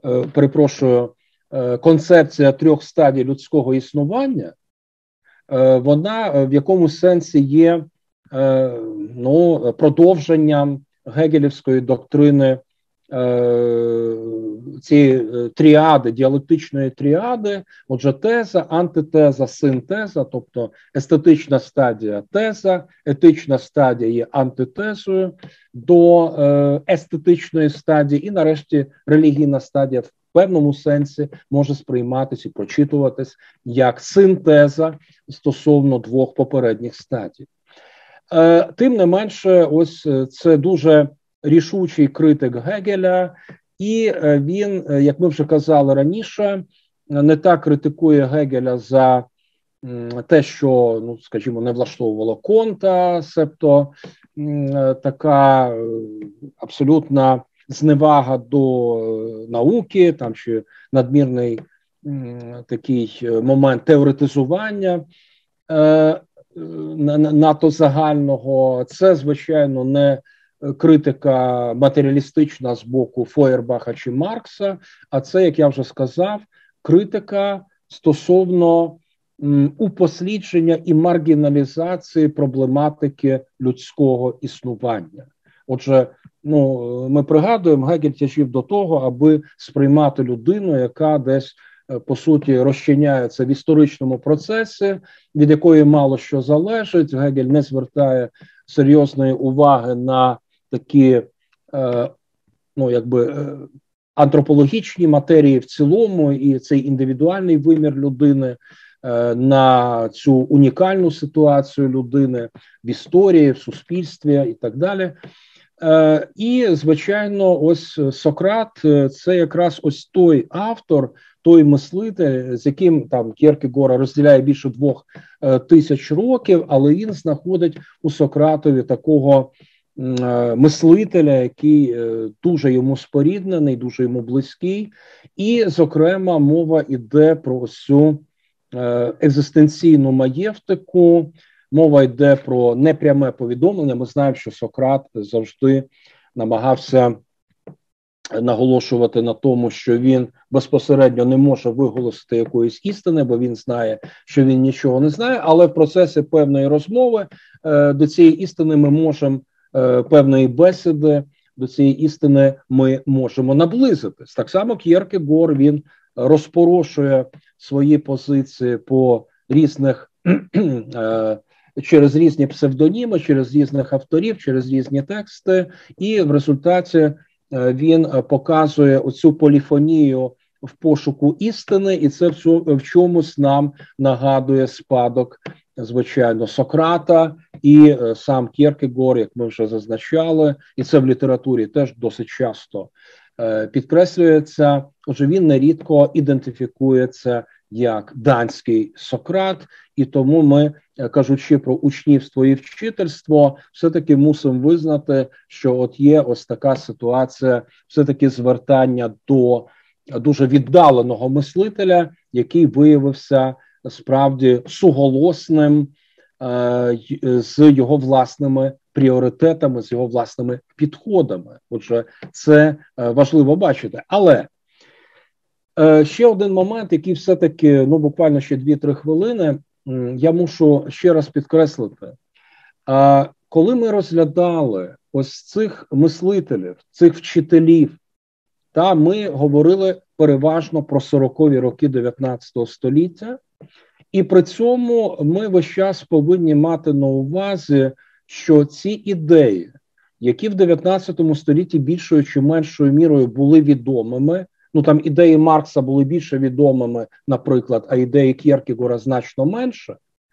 концепція 3 стадій людського існування, вона в якомусь сенсі є ну, продовженням гегелівської доктрини цієї тріади, діалектичної тріади, отже, теза, антитеза, синтеза, тобто естетична стадія теза, етична стадія є антитезою до естетичної стадії, і нарешті релігійна стадія в певному сенсі може сприйматися і прочитуватись як синтеза стосовно двох попередніх стадій. Тим не менше, ось це дуже рішучий критик Гегеля, і він, як ми вже казали раніше, не так критикує Гегеля за те, що, ну, скажімо, не влаштовувало Конта, себто така абсолютна зневага до науки, там ще надмірний такий момент теоретизування надто загального. Це, звичайно, не критика матеріалістична з боку Фойербаха чи Маркса, а це, як я вже сказав, критика стосовно упослідження і маргіналізації проблематики людського існування. Отже, ну, ми пригадуємо, Гегель тяжів до того, аби сприймати людину, яка десь, по суті, розчиняється в історичному процесі, від якої мало що залежить. Гегель не звертає серйозної уваги на такі, ну, якби, антропологічні матерії в цілому, і цей індивідуальний вимір людини, на цю унікальну ситуацію людини в історії, в суспільстві і так далі. І, звичайно, ось Сократ – це якраз ось той автор, той мислитель, з яким там К'єркегора розділяє більше 2000 років, але він знаходить у Сократові такого мислителя, який дуже йому споріднений, дуже йому близький. І, зокрема, мова йде про цю екзистенційну маєвтику, мова йде про непряме повідомлення. Ми знаємо, що Сократ завжди намагався наголошувати на тому, що він безпосередньо не може виголосити якоїсь істини, бо він знає, що він нічого не знає, але в процесі певної розмови до цієї істини ми можемо, певної бесіди, до цієї істини ми можемо наблизитись. Так само К'єркегор, він розпорошує свої позиції по різних через різні псевдоніми, через різних авторів, через різні тексти, і в результаті він показує оцю поліфонію в пошуку істини, і це в чомусь нам нагадує спадок, звичайно, Сократа, і сам К'єркегор, як ми вже зазначали, і це в літературі теж досить часто підкреслюється. Отже, він нерідко ідентифікується як данський Сократ, і тому ми, кажучи про учнівство і вчительство, все-таки мусимо визнати, що от є ось така ситуація, все-таки звертання до дуже віддаленого мислителя, який виявився справді суголосним з його власними пріоритетами, з його власними підходами. Отже, це важливо бачити. Але ще один момент, який все-таки, ну, буквально ще 2-3 хвилини, я мушу ще раз підкреслити. Коли ми розглядали ось цих мислителів, цих вчителів, та ми говорили переважно про 40-ві роки 19 століття, і при цьому ми весь час повинні мати на увазі, що ці ідеї, які в 19 столітті більшою чи меншою мірою були відомими, ну там ідеї Маркса були більше відомими, наприклад, а ідеї К'єркегора значно менше,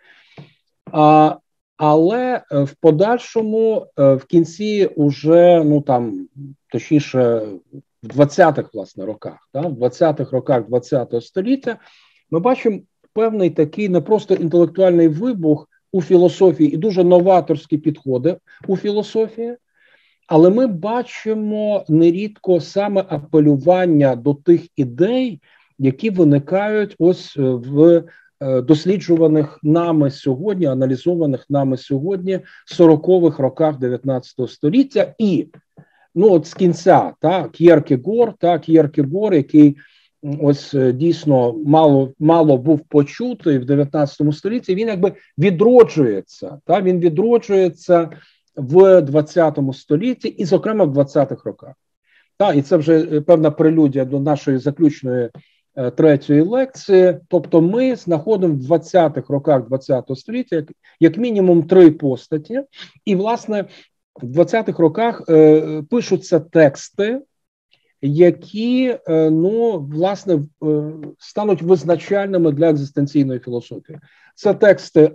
але в подальшому, в кінці уже, ну там, точніше, в 20-х, власне, роках, в 20-х роках 20-го століття, ми бачимо певний такий не просто інтелектуальний вибух у філософії і дуже новаторські підходи у філософії, але ми бачимо нерідко саме апелювання до тих ідей, які виникають ось в досліджуваних нами сьогодні, аналізованих нами сьогодні 40-х роках 19 століття. І, ну, от з кінця, К'єркегор, який ось дійсно мало був почутий в 19 столітті, він якби відроджується. Та? Він відроджується в 20 столітті і, зокрема, в 20-х роках. Та? І це вже певна прелюдія до нашої заключної третьої лекції. Тобто ми знаходимо в 20-х роках 20-го століття як мінімум 3 постаті. І, власне, в 20-х роках пишуться тексти, які, власне, стануть визначальними для екзистенційної філософії. Це тексти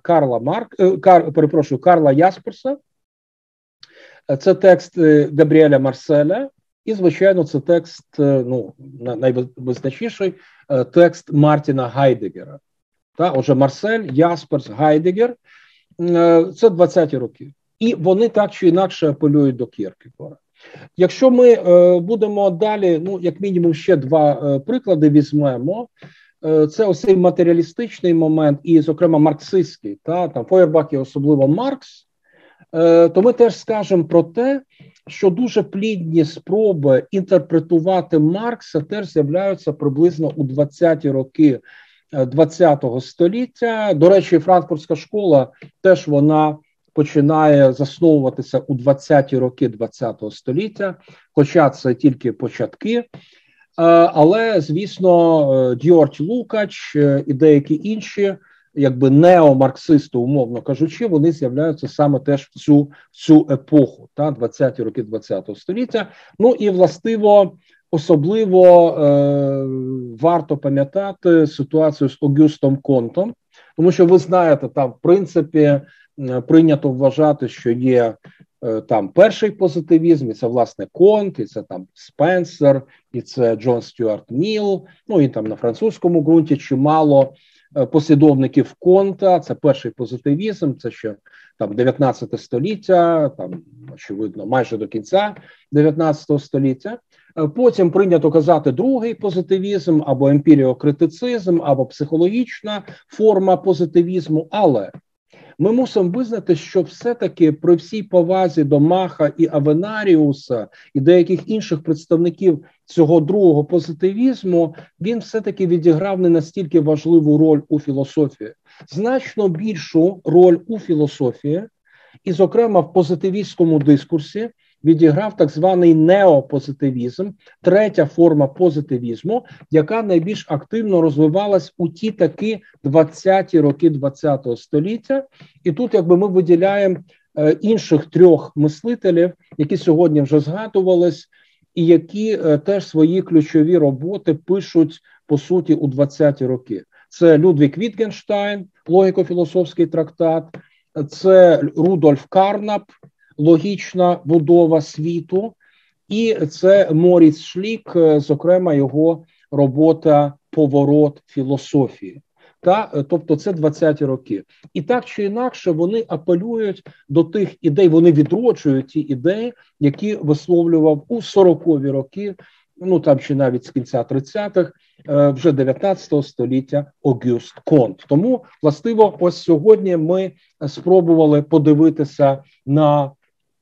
Карла Ясперса, це текст Габріеля Марселя, і, звичайно, це текст, найвизначніший текст Мартіна Гайдегера. Отже, Марсель, Ясперс, Гайдегер – це 20-ті роки. І вони так чи інакше апелюють до Кєркегора. Якщо ми будемо далі, як мінімум ще 2 приклади візьмемо, це ось цей матеріалістичний момент і, зокрема, марксистський, там Фойербах і особливо Маркс, то ми теж скажемо про те, що дуже плідні спроби інтерпретувати Маркса теж з'являються приблизно у 20-ті роки 20-го століття. До речі, Франкфуртська школа теж вона починає засновуватися у 20-ті роки 20-го століття, хоча це тільки початки. Але, звісно, Дьорть Лукач і деякі інші, якби неомарксисти, умовно кажучи, вони з'являються саме теж в цю епоху, 20-ті роки 20-го століття. І, властиво, особливо варто пам'ятати ситуацію з Огюстом Контом, тому що ви знаєте, там, в принципі, прийнято вважати, що є там перший позитивізм, і це, власне, Конт, і це там Спенсер, і це Джон Стюарт Міл, і там на французькому ґрунті чимало послідовників Конта, це перший позитивізм, це ще там 19 століття, там, очевидно, майже до кінця 19 століття. Потім прийнято казати другий позитивізм, або емпіріокритицизм, або психологічна форма позитивізму, але ми мусимо визнати, що все-таки при всій повазі до Маха і Авенаріуса і деяких інших представників цього другого позитивізму, він все-таки відіграв не настільки важливу роль у філософії. Значно більшу роль у філософії, і, зокрема, в позитивістському дискурсі, відіграв так званий неопозитивізм, третя форма позитивізму, яка найбільш активно розвивалась у ті таки 20-ті роки 20-го століття. І тут якби ми виділяємо інших 3 мислителів, які сьогодні вже згадувались, і які теж свої ключові роботи пишуть, по суті, у 20-ті роки. Це Людвіг Вітгенштайн, логіко-філософський трактат, це Рудольф Карнап, логічна будова світу, і це Моріц Шлік, зокрема, його робота «Поворот філософії». Тобто це 20-ті роки. І так чи інакше вони апелюють до тих ідей, вони відроджують ті ідеї, які висловлював у 40-ві роки, там чи навіть з кінця 30-х, вже 19 століття Огюст Конт. Тому, властиво, ось сьогодні ми спробували подивитися на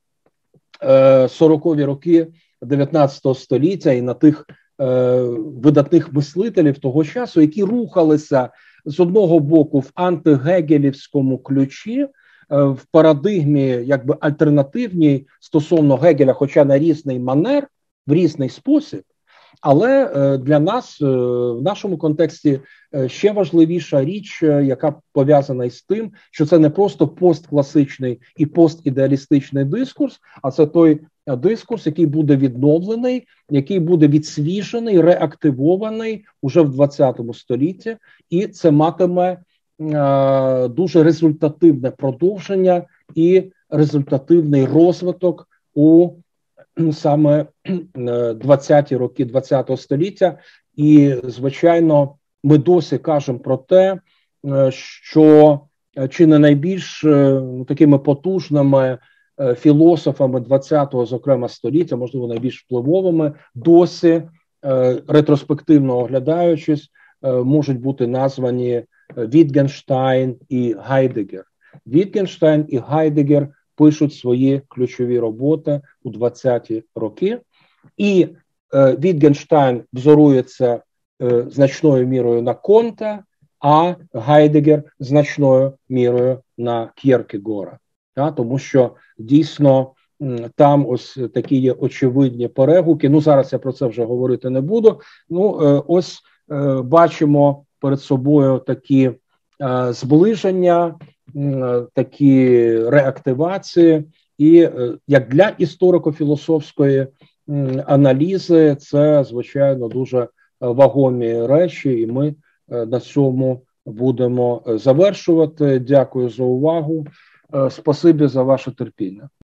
40-ві роки 19 століття і на тих видатних мислителів того часу, які рухалися з одного боку в антигегелівському ключі, в парадигмі якби альтернативній стосовно Гегеля, хоча на різний манер, в різний спосіб. Але для нас в нашому контексті ще важливіша річ, яка пов'язана із тим, що це не просто посткласичний і постідеалістичний дискурс, а це той дискурс, який буде відновлений, який буде відсвіжений, реактивований уже в 20 столітті, і це матиме дуже результативне продовження і результативний розвиток у саме 20-ті роки 20-го століття. І, звичайно, ми досі кажемо про те, що чи не найбільш такими потужними філософами 20-го, зокрема, століття, можливо, найбільш впливовими, досі, ретроспективно оглядаючись, можуть бути названі Вітгенштайн і Гайдегер. Вітгенштайн і Гайдегер пишуть свої ключові роботи у 20-ті роки. І Вітгенштайн взорується значною мірою на Конта, а Гайдегер значною мірою на К'єркегора. Тому що дійсно там ось такі є очевидні перегуки. Ну, зараз я про це вже говорити не буду. Ну, ось бачимо перед собою такі зближення, такі реактивації. І як для історико-філософської аналізи це, звичайно, дуже вагомі речі, і ми на цьому будемо завершувати. Дякую за увагу. Спасибі за ваше терпіння.